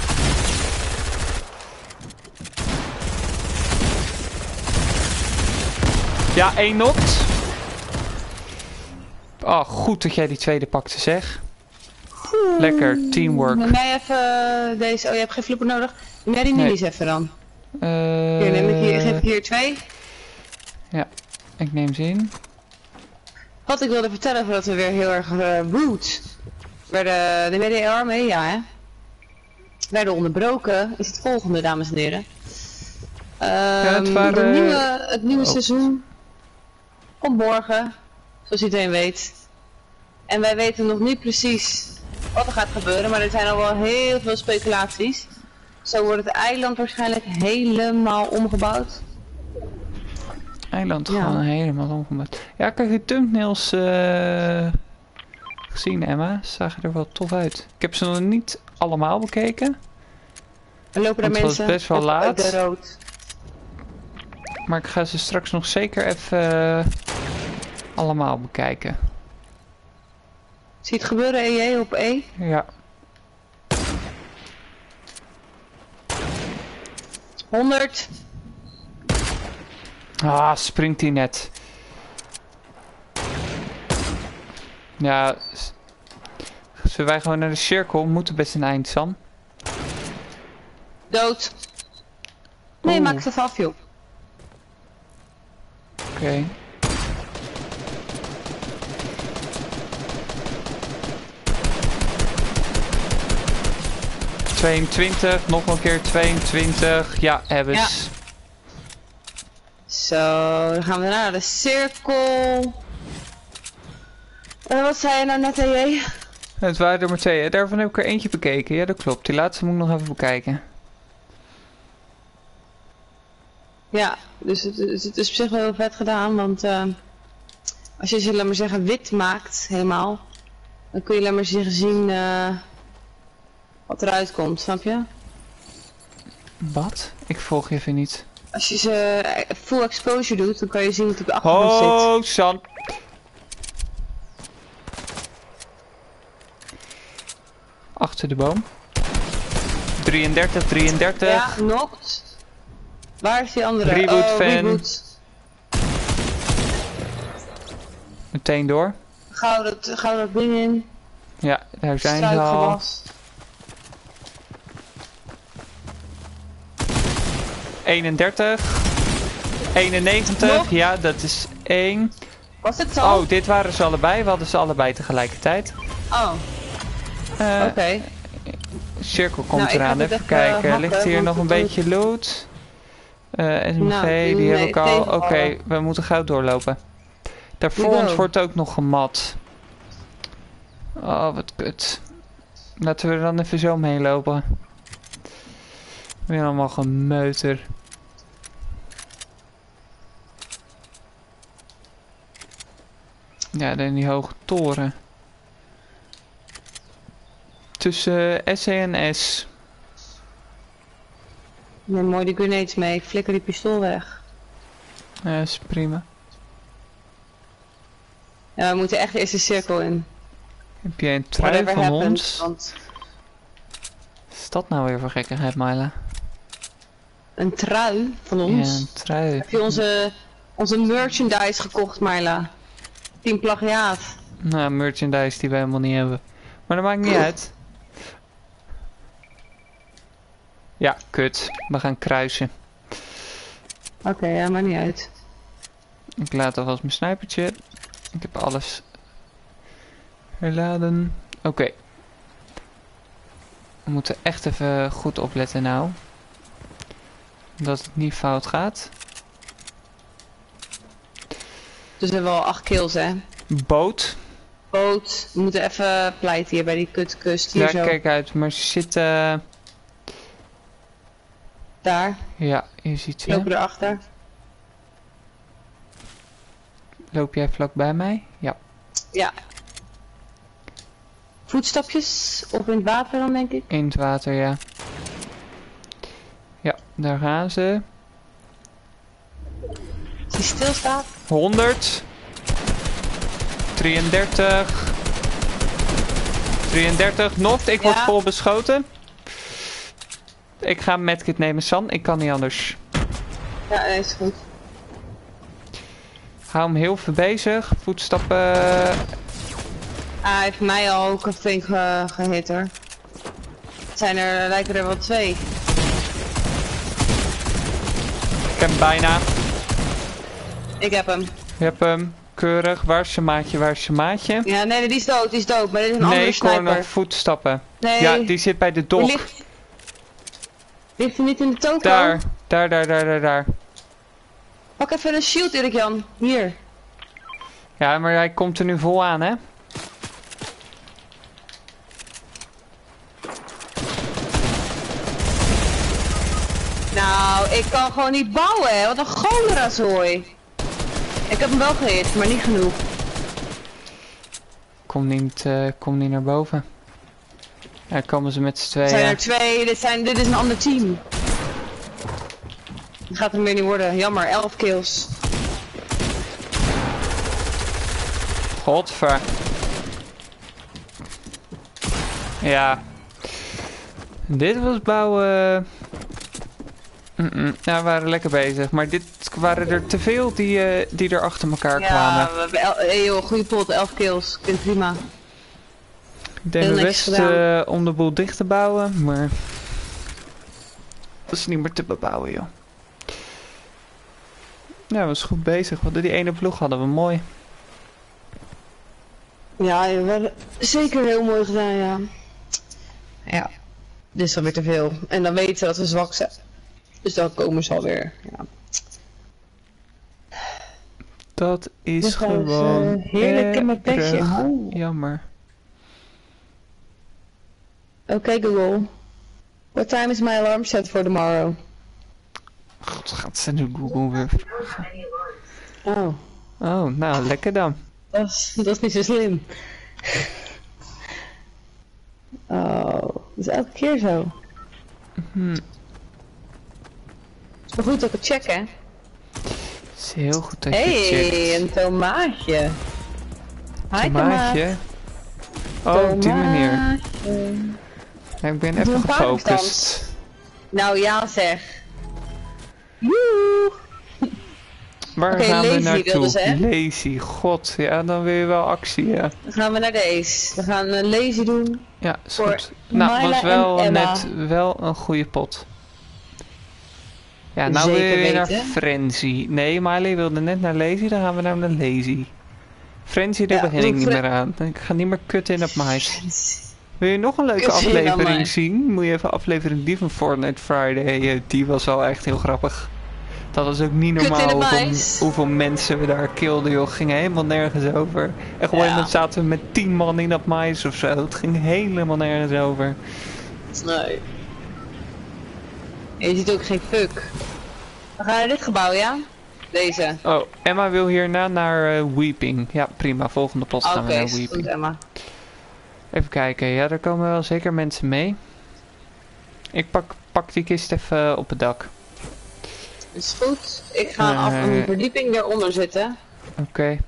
S1: Ja, één knokt. Oh, goed dat jij die tweede pakte, zeg. Lekker, teamwork.
S2: Neem jij even deze... Oh, je hebt geen flipper nodig. Neem jij die
S1: Nee.
S2: minis even dan.
S1: Uh,
S2: Hier, neem ik hier, geef ik hier twee.
S1: Ja, ik neem ze in.
S2: Wat ik wilde vertellen voordat we weer heel erg uh, rude werden, de W D R mee, ja hè, werden onderbroken, is het volgende, dames en heren. Um,
S1: ja, het, waren...
S2: de nieuwe, het nieuwe
S1: oh.
S2: seizoen komt morgen, zoals iedereen weet. En wij weten nog niet precies wat er gaat gebeuren, maar er zijn al wel heel veel speculaties. Zo wordt het eiland waarschijnlijk helemaal omgebouwd.
S1: Eiland
S2: ja.
S1: gewoon helemaal omgebouwd. Ja, kijk, de thumbnails uh, gezien, Emma. Ze zagen er wel tof uit. Ik heb ze nog niet allemaal bekeken.
S2: Er lopen er mensen
S1: best wel laat.
S2: de rood.
S1: Maar ik ga ze straks nog zeker even uh, allemaal bekijken.
S2: Zie je het gebeuren, E J op E?
S1: Ja.
S2: honderd.
S1: Ah, springt hij net. Ja. Zullen wij gewoon naar de cirkel? We moeten best een eind, Sam.
S2: Dood. Nee,
S1: Oeh.
S2: maak ze af, joh.
S1: Oké. Okay. tweeëntwintig, nog een keer tweeëntwintig. Ja, hebben ze.
S2: Ja. Zo, dan gaan we naar de cirkel. En wat zei je nou net, E J?
S1: Het waren er maar twee. Daarvan heb ik er eentje bekeken. Ja, dat klopt. Die laatste moet ik nog even bekijken.
S2: Ja, dus het, het is op zich wel heel vet gedaan, want uh, als je ze, laat maar zeggen, wit maakt, helemaal, dan kun je, laat maar zeggen, zien uh, wat eruit komt, snap je?
S1: Wat? Ik volg je even niet.
S2: Als je ze full exposure doet, dan kan je zien wat op de achtergrond zit.
S1: Oh, San. Achter de boom. drieëndertig, drieëndertig.
S2: Ja, knokt. Waar is die andere?
S1: Reboot
S2: oh,
S1: fan.
S2: Reboot.
S1: Meteen door.
S2: Gauw dat, gauw dat ding in.
S1: Ja, daar zijn ze al.
S2: Struikgewas.
S1: eenendertig. eenennegentig.
S2: Nog?
S1: Ja, dat is één.
S2: Was het zo?
S1: Oh, dit waren ze allebei. We hadden ze allebei tegelijkertijd.
S2: Oh,
S1: Uh,
S2: oké. Okay.
S1: Cirkel komt
S2: Nou, ik
S1: eraan.
S2: ga dit
S1: Even
S2: even
S1: kijken.
S2: hakken,
S1: Ligt hier
S2: want
S1: nog een
S2: het
S1: beetje loot? Uh, S M G,
S2: Nou,
S1: die
S2: nee,
S1: heb ik al. Oké,
S2: tegenvallen.
S1: okay, we moeten gauw doorlopen. Daar voor
S2: We
S1: ons
S2: go.
S1: wordt ook nog gemat. Oh, wat kut. Laten we er dan even zo omheen lopen. Weer allemaal gemeuter. Ja, dan die hoge toren. Tussen S C en S.
S2: Neem mooi die grenades mee. Ik flikker die pistool weg.
S1: Ja, is prima.
S2: Ja, we moeten echt eerst de cirkel in.
S1: Heb jij een trui
S2: Whatever
S1: van
S2: happens,
S1: ons?
S2: want
S1: Wat is dat nou weer voor gekkigheid, Myla?
S2: een trui van ons.
S1: Ja, een trui.
S2: Heb je onze, onze merchandise gekocht, Myla? Team plagiaat.
S1: Nou, merchandise die wij helemaal niet hebben. Maar dat maakt niet uit. Ja, kut. We gaan kruisen.
S2: Oké, okay, ja, maakt niet uit.
S1: Ik laat alvast mijn snipertje. Ik heb alles herladen. Oké. Okay. We moeten echt even goed opletten nou. Dat het niet fout gaat.
S2: Dus we hebben al acht kills, hè?
S1: Boot.
S2: Boot. We moeten even pleiten hier bij die kutkust. Hier
S1: Ja,
S2: zo.
S1: kijk uit. Maar ze zitten...
S2: Daar.
S1: Ja, je ziet ze.
S2: Lopen erachter.
S1: Loop jij vlak bij mij? Ja.
S2: Ja. Voetstapjes. Of in het water dan, denk ik.
S1: In het water, ja. Ja, daar gaan ze.
S2: Als hij stilstaat.
S1: honderd. drieëndertig. drieëndertig. Noft, ik word
S2: Ja.
S1: vol beschoten. Ik ga een medkit nemen, San. Ik kan niet anders.
S2: Ja, nee, is goed.
S1: Hou hem heel veel bezig. Voetstappen.
S2: hij heeft mij al ook flink ge gehit hoor. Het zijn er, lijken er wel twee.
S1: Ik heb hem bijna.
S2: Ik heb hem.
S1: Je hebt hem. Keurig. Waar is je maatje? Waar is je maatje?
S2: Ja, nee, nee, die is dood, die is dood. Maar dit is een
S1: nee,
S2: andere
S1: ik hoor
S2: sniper.
S1: nog voetstappen.
S2: Nee.
S1: Ja, die zit bij de
S2: Die
S1: dog.
S2: ligt... ligt hij niet in de toko?
S1: Daar. Daar, daar, daar, daar, daar.
S2: Pak even een shield, Erik Jan. Hier.
S1: Ja, maar hij komt er nu vol aan, hè?
S2: Nou, ik kan gewoon niet bouwen, hè. Wat een cholera-zooi. Ik heb hem wel gehit, maar niet genoeg.
S1: Kom niet, uh, kom niet naar boven. Daar komen ze met z'n tweeën.
S2: Er zijn er twee, dit, zijn, dit is een ander team. Dat gaat er meer niet worden, jammer, elf kills.
S1: Godver. Ja. Dit was bouwen... Mm -mm. Ja, we waren lekker bezig. Maar dit waren er te veel die, uh, die er achter elkaar
S2: ja,
S1: kwamen.
S2: Ja, we hebben el hey joh, goede pot, elf kills. Klinkt prima.
S1: Ik deed mijn best uh, om de boel dicht te bouwen, maar... dat is niet meer te bebouwen, joh. Ja, we was goed bezig. Want die ene ploeg hadden we mooi.
S2: Ja, je werd zeker heel mooi gedaan, ja. Ja, dit is dan weer te veel. En dan weten ze dat we zwak zijn. Dus dan komen ze alweer, ja.
S1: Dat is
S2: dus
S1: gewoon
S2: uh, heerlijk in mijn petje.
S1: Oh. Jammer.
S2: Oké okay, Google. What time is my alarm set for tomorrow?
S1: God, gaat ze nu Google weer vragen?
S2: Oh.
S1: Oh, nou, lekker dan.
S2: Dat is, dat is niet zo slim. Oh, dat is elke keer zo.
S1: Hm.
S2: Het is wel goed dat ik het check, hè?
S1: Het is heel goed dat je
S2: hey,
S1: checkt.
S2: Hé, een tomaatje. Hi,
S1: Tomaatje? Oh, op die manier. Ja, ik ben
S2: Doe
S1: even gefocust.
S2: Nou ja zeg. Woe!
S1: Waar
S2: okay,
S1: gaan we
S2: lazy
S1: naartoe?
S2: Ze,
S1: lazy, god. Ja, dan wil je wel actie, ja.
S2: Dan gaan we naar deze. We gaan uh, lazy doen.
S1: Ja, is
S2: voor
S1: goed. Nou, het was wel net wel een goede pot. Ja, nou
S2: Zeker
S1: wil je weer
S2: weten.
S1: naar Frenzy. Nee, Miley wilde net naar lazy, dan gaan we naar de lazy. Frenzy, daar ja, begin ik niet meer aan. Ik ga niet meer kutten in op mais. Wil je nog een leuke aflevering zien? Moet je even aflevering die van Fortnite Friday. Die was wel echt heel grappig. Dat was ook niet normaal hoeveel, hoeveel mensen we daar kilden, joh. Ging helemaal nergens over. En op een gegeven moment zaten we met tien man in dat mais of zo. Het ging helemaal nergens over.
S2: Nee. En je ziet ook geen fuck. We gaan naar dit gebouw, ja? Deze.
S1: Oh, Emma wil hierna naar uh, Weeping. Ja, prima. Volgende pot gaan okay, we naar Weeping.
S2: Goed, Emma.
S1: Even kijken. Ja, daar komen wel zeker mensen mee. Ik pak, pak die kist even uh, op het dak.
S2: Is goed. Ik ga uh, af een verdieping eronder zitten.
S1: Oké. Okay.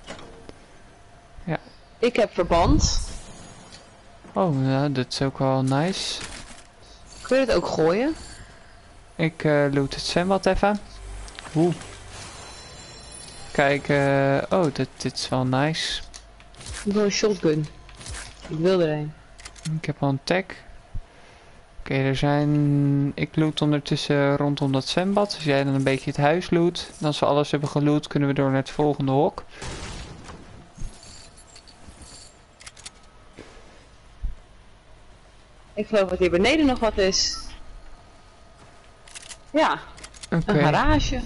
S1: Ja.
S2: Ik heb verband.
S1: Oh, ja, dat is ook wel nice.
S2: Kun je het ook gooien?
S1: Ik uh, loot het zwembad even. Oeh. Kijk, uh, oh, dit, dit is wel nice.
S2: Ik wil een shotgun. Ik wil er een.
S1: Ik heb al een tag. Oké, okay, er zijn... Ik loot ondertussen rondom dat zwembad. Als jij dan een beetje het huis loot. En als we alles hebben geloot, kunnen we door naar het volgende hok.
S2: Ik geloof dat hier beneden nog wat is. Ja, okay. Een garage.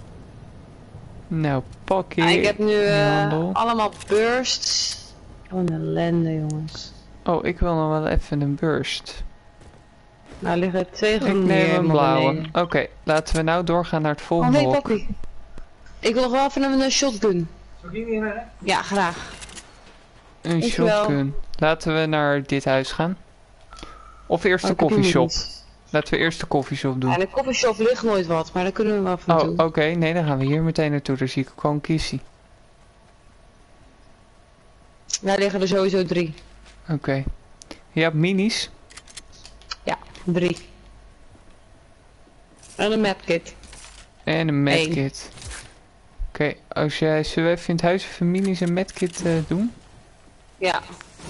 S1: Nou, pak je.
S2: Ah, ik heb nu uh, allemaal bursts. Oh, een ellende, jongens.
S1: Oh, ik wil nog wel even een burst.
S2: Nou, liggen er twee groene.
S1: Ik neem een blauwe. Oké, okay, laten we nou doorgaan naar het volgende.
S2: Oh, nee, papi. Ik wil nog wel even een, een shotgun. Zo ging je hè? Ja, graag.
S1: Een ik shotgun. Wel. Laten we naar dit huis gaan. Of eerst de oh, koffieshop. Laten we eerst de koffieshop doen.
S2: Ja, in de koffieshop ligt nooit wat, maar daar kunnen we wel van
S1: oh,
S2: doen.
S1: Oh, oké. Okay. Nee, dan gaan we hier meteen naartoe. Daar zie ik ook gewoon kiezen.
S2: Daar liggen er sowieso drie.
S1: Oké. Okay. Je hebt minis?
S2: Ja, drie. En een medkit.
S1: En een medkit. Oké, okay. Als jij... Zullen we even in het huis even minis en medkit uh, doen?
S2: Ja.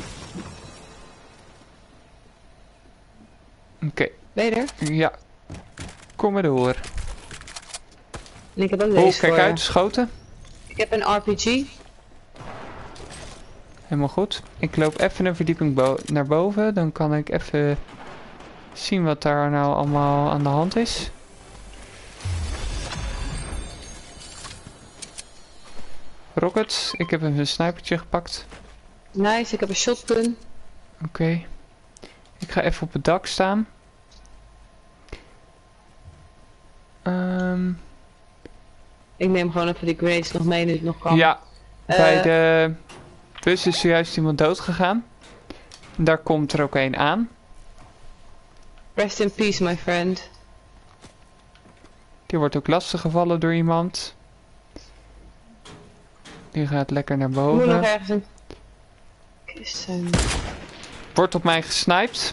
S1: Oké. Okay.
S2: Ben je er?
S1: Ja. Kom maar door.
S2: En ik heb ook
S1: Oh,
S2: deze
S1: kijk
S2: voor
S1: uit,
S2: je.
S1: schoten.
S2: Ik heb een R P G.
S1: Helemaal goed. Ik loop even een verdieping bo naar boven. Dan kan ik even zien wat daar nou allemaal aan de hand is. Rockets, ik heb even een snipertje gepakt.
S2: Nice, ik heb een shotgun.
S1: Oké. Okay. Ik ga even op het dak staan. Um...
S2: Ik neem gewoon even die grenades nog mee nu het nog kan.
S1: Ja,
S2: uh,
S1: bij de bus is zojuist iemand dood gegaan. Daar komt er ook een aan.
S2: Rest in peace, my friend.
S1: Die wordt ook lastig gevallen door iemand. Die gaat lekker naar boven.
S2: Moet nog ergens een kist zijn.
S1: Wordt op mij gesniped.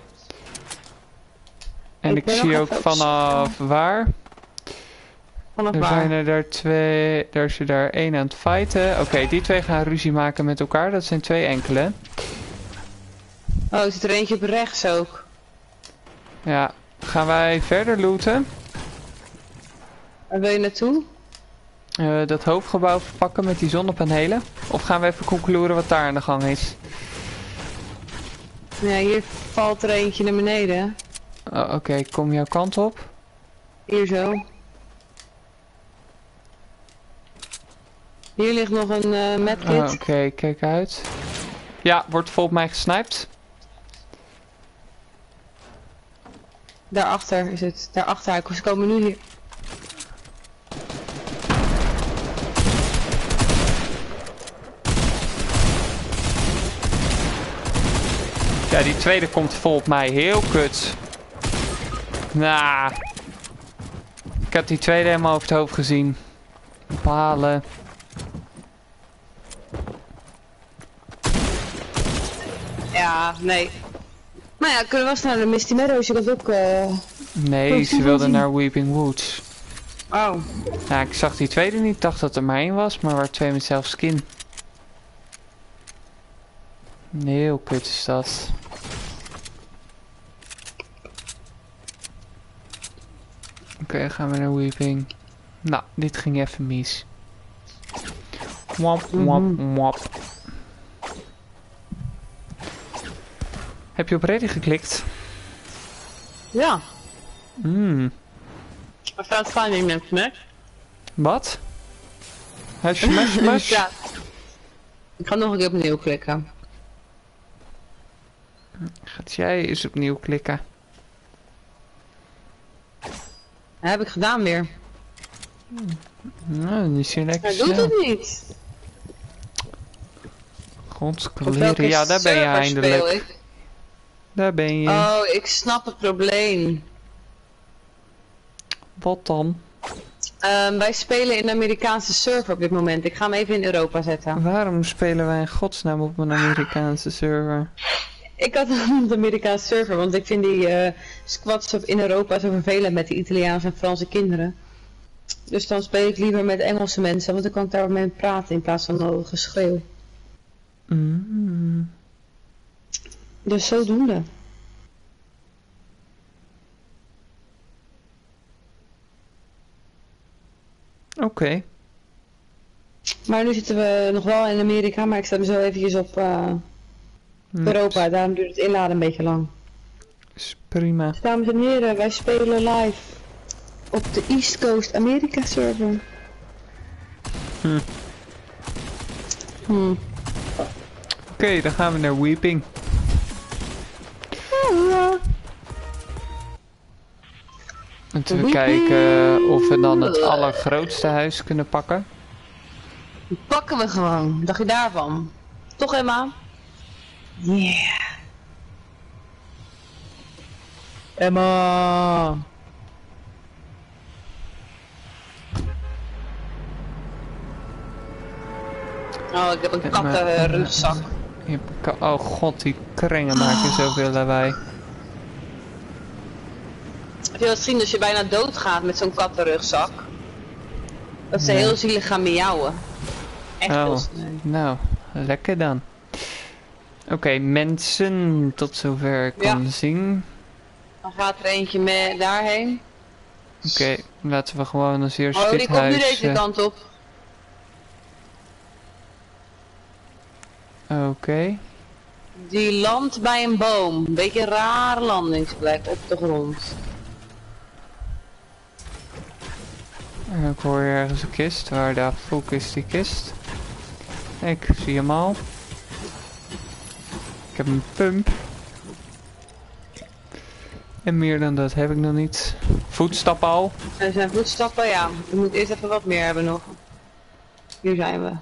S1: En ik,
S2: ik
S1: zie ook vanaf zo. waar.
S2: Vanaf
S1: er
S2: waar?
S1: zijn er daar twee. Er is er daar één aan het fighten. Oké, okay, die twee gaan ruzie maken met elkaar. Dat zijn twee enkele.
S2: Oh, er zit er eentje op rechts ook.
S1: Ja, gaan wij verder looten?
S2: Waar wil je naartoe?
S1: Uh, dat hoofdgebouw verpakken met die zonnepanelen. Of gaan we even concluderen wat daar aan de gang is?
S2: Ja, hier valt er eentje naar beneden.
S1: Oh, Oké, okay, kom jouw kant op.
S2: Hier zo. Hier ligt nog een uh, medkit.
S1: Oh, Oké, okay, kijk uit. Ja, wordt vol op mij gesniped.
S2: Daarachter is het. Daarachter. Ze komen nu hier.
S1: Ja, die tweede komt vol op mij. Heel kut. Nou. Ik had die tweede helemaal over het hoofd gezien. Balen.
S2: Ja, nee. Maar ja, kunnen we wel snel naar de Misty Meadows. Je kan ook... Uh...
S1: Nee, ze wilde naar Weeping Woods.
S2: Oh.
S1: Ja, ik zag die tweede niet. Ik dacht dat er maar één was. Maar er waren twee met zelf skin. Heel kut is dat. Oké, okay, gaan we naar Weeping. Nou, dit ging even mis. Wap, wap, wap. Heb je op Reddit geklikt?
S2: Ja.
S1: Hmm.
S2: I found finding them connect.
S1: Wat? Huisje smash smash?
S2: Ja. Ik ga nog een keer opnieuw klikken.
S1: Gaat jij eens opnieuw klikken?
S2: Dat heb ik gedaan weer.
S1: Nou, dan is je lekker
S2: Hij doet het niet.
S1: Godskleren, ja, daar ben je eindelijk.
S2: Ik?
S1: Daar ben je.
S2: Oh, ik snap het probleem.
S1: Wat dan?
S2: Um, wij spelen in de Amerikaanse server op dit moment. Ik ga hem even in Europa zetten.
S1: Waarom spelen wij in godsnaam op een Amerikaanse server?
S2: Ik had hem op de Amerikaanse server, want ik vind die uh, squads in Europa zo vervelend met die Italiaanse en Franse kinderen. Dus dan speel ik liever met Engelse mensen, want dan kan ik daar met hen praten in plaats van al geschreeuw.
S1: Mm.
S2: Dus zodoende.
S1: Oké. Okay.
S2: Maar nu zitten we nog wel in Amerika, maar ik zet me zo eventjes op uh, Europa. Daarom duurt het inladen een beetje lang.
S1: Is prima.
S2: Dus dames en heren, wij spelen live op de East Coast Amerika server.
S1: Hm.
S2: Hm.
S1: Oké, okay, dan gaan we naar Weeping.
S2: Ja.
S1: Moeten we kijken of we dan het allergrootste huis kunnen pakken.
S2: Die pakken we gewoon. Dacht je daarvan? Toch, Emma? Yeah. Emma. Oh, ik heb een kattenrugzak.
S1: Ka oh god, die krengen maken zoveel lawaai.
S2: Heb je wel gezien als je bijna doodgaat met zo'n kattenrugzak? Dat ze nee. heel zielig gaan miauwen. Echt
S1: oh,
S2: heel sneu.
S1: Nou, lekker dan. Oké, okay, mensen tot zover ik kan ja. zien.
S2: Dan gaat er eentje mee daarheen.
S1: Oké, okay, laten we gewoon als eerst
S2: oh,
S1: dit
S2: die
S1: huis...
S2: komt nu deze uh... kant op.
S1: Oké. Okay.
S2: Die landt bij een boom. Een beetje een rare landingsplek op de grond.
S1: Ik hoor ergens een kist. Waar de fuck is die kist? Ik zie hem al. Ik heb een pump. En meer dan dat heb ik nog niet. Voetstappen al.
S2: Er zijn voetstappen, ja. We moeten eerst even wat meer hebben nog. Hier zijn we.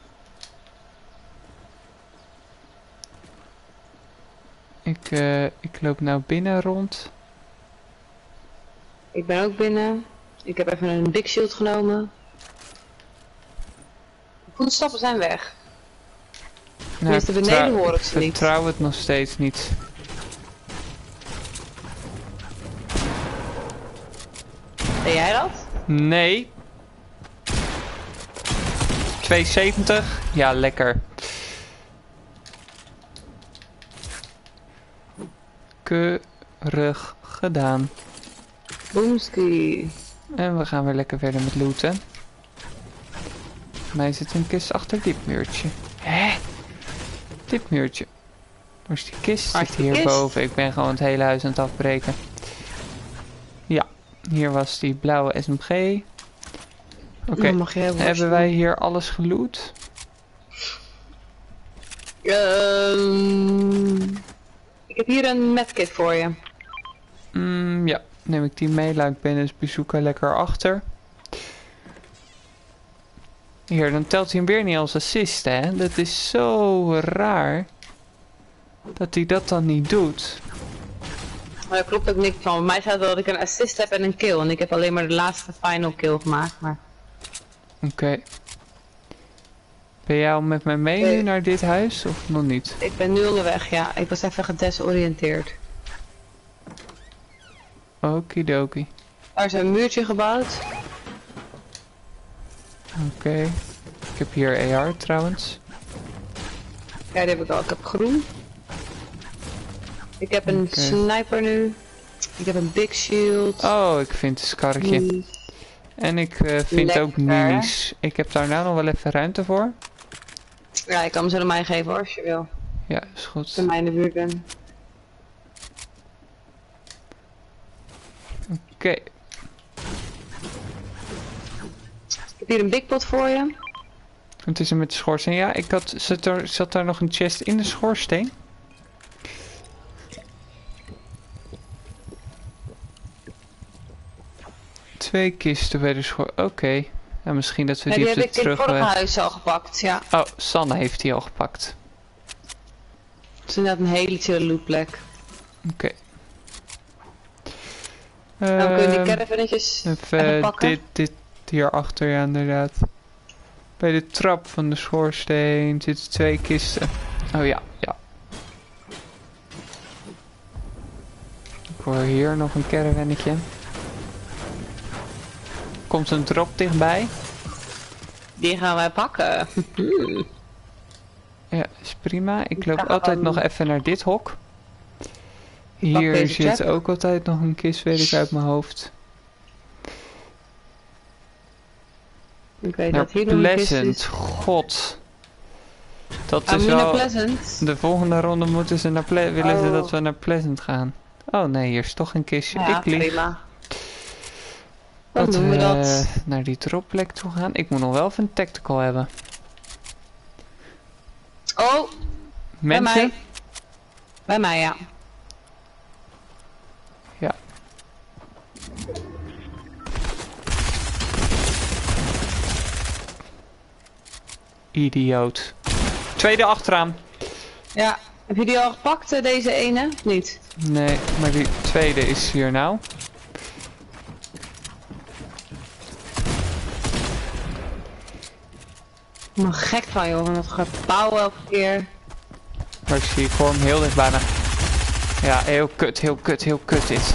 S1: Ik, uh, ik loop nou binnen rond.
S2: Ik ben ook binnen. Ik heb even een big shield genomen. De voetstappen zijn weg. Nou, tenminste beneden hoor ik ze niet.
S1: Ik vertrouw het nog steeds niet.
S2: Ben jij dat?
S1: Nee. tweehonderdzeventig. Ja, lekker. Keurig gedaan.
S2: Boomski.
S1: En we gaan weer lekker verder met looten. Voor mij zit een kist achter dit muurtje. Hè? Dit muurtje. Waar is die kist? Zit hierboven. Ik ben gewoon het hele huis aan het afbreken. Ja, hier was die blauwe S M G. Oké, okay. Hebben wij hier alles geloot?
S2: Um, ik heb hier een medkit voor je.
S1: Mm, ja, neem ik die mee. Laat ik Bennis bezoeken lekker achter. Hier, dan telt hij hem weer niet als assist, hè? Dat is zo raar. Dat hij dat dan niet doet.
S2: Maar daar klopt ook niks van. Bij mij staat wel dat ik een assist heb en een kill. En ik heb alleen maar de laatste final kill gemaakt, maar...
S1: Oké. Okay. Ben jij al met mij mee nee. nu naar dit huis, of nog niet?
S2: Ik ben nu onderweg, ja. Ik was even gedesoriënteerd.
S1: Okidoki.
S2: Er is een muurtje gebouwd.
S1: Oké. Okay. Ik heb hier A R trouwens.
S2: Ja, die heb ik al. Ik heb groen. Ik heb een okay. sniper nu. Ik heb een big shield.
S1: Oh, ik vind een skarretje. Mm. En ik uh, vind lekker. Ook minis. Ik heb daar nou nog wel even ruimte voor.
S2: Ja, ik kan hem zo naar mij geven hoor, als je wil.
S1: Ja, is goed.
S2: Als je mij in de buurt bent.
S1: Oké. Okay.
S2: Ik heb hier een big pot voor je.
S1: Het is er met de schoorsteen. Ja, ik had, zat, er, zat daar nog een chest in de schoorsteen? Twee kisten bij de schoor. Oké. Okay. Ja, misschien dat we
S2: ja,
S1: die,
S2: die
S1: op de
S2: heb ik
S1: terug...
S2: in het vorige huis al gepakt, ja.
S1: Oh, Sanne heeft die al gepakt.
S2: Het is inderdaad een hele chille lootplek.
S1: Oké. Okay.
S2: Dan uh, kun je die caravannetjes even, even pakken.
S1: Dit, dit hierachter, ja inderdaad. Bij de trap van de schoorsteen zitten twee kisten. Oh ja, ja. Ik hoor hier nog een caravannetje. Komt een drop dichtbij.
S2: Die gaan wij pakken.
S1: Ja, is prima. Ik loop altijd nog even naar dit hok. Hier zit check. Ook altijd nog een kist, weet ik uit mijn hoofd.
S2: Ik weet
S1: naar
S2: dat hier
S1: Pleasant.
S2: Nog is.
S1: God. Dat
S2: ah,
S1: is wel...
S2: Pleasant?
S1: De volgende ronde moeten ze naar Ple willen oh. ze dat we naar Pleasant gaan. Oh nee, hier is toch een kistje.
S2: Ja,
S1: ik lieg.
S2: Prima.
S1: Dan
S2: doen we dat.
S1: Uh, naar die dropplek toe gaan. Ik moet nog wel even een tactical hebben.
S2: Oh,
S1: mensen?
S2: Bij mij, bij mij ja.
S1: Ja. Idioot. Tweede achteraan.
S2: Ja, heb je die al gepakt, deze ene? Niet?
S1: Nee, maar die tweede is hier nou.
S2: Ik ben gek van joh, van dat gebouw elke keer.
S1: Maar ik zie, ik hoor hem heel dichtbij. Ja, heel kut, heel kut, heel kut dit.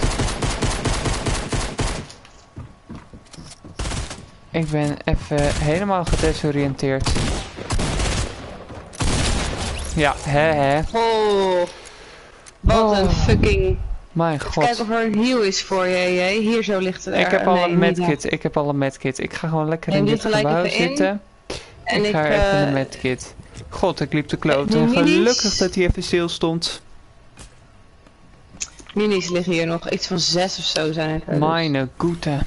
S1: Ik ben even helemaal gedesoriënteerd. Ja, hè hè.
S2: Oh, wat een
S1: Oh.
S2: fucking...
S1: Mijn
S2: Even
S1: god.
S2: kijken of er een heal is voor je. Jee. Hier zo ligt het.
S1: Ik
S2: er-
S1: heb al
S2: nee,
S1: een
S2: niet
S1: medkit. Ik heb al een medkit. Ik ga gewoon lekker
S2: Neem
S1: in
S2: die
S1: dit
S2: gelijk
S1: gebouw
S2: even in.
S1: zitten.
S2: En
S1: ik ga
S2: ik,
S1: even
S2: eh,
S1: een medkit. God, ik liep te kloot.
S2: die
S1: En
S2: minis?
S1: gelukkig dat hij even stil stond.
S2: Minis liggen hier nog. Iets van zes of zo zijn het. er dus.
S1: Meine goede.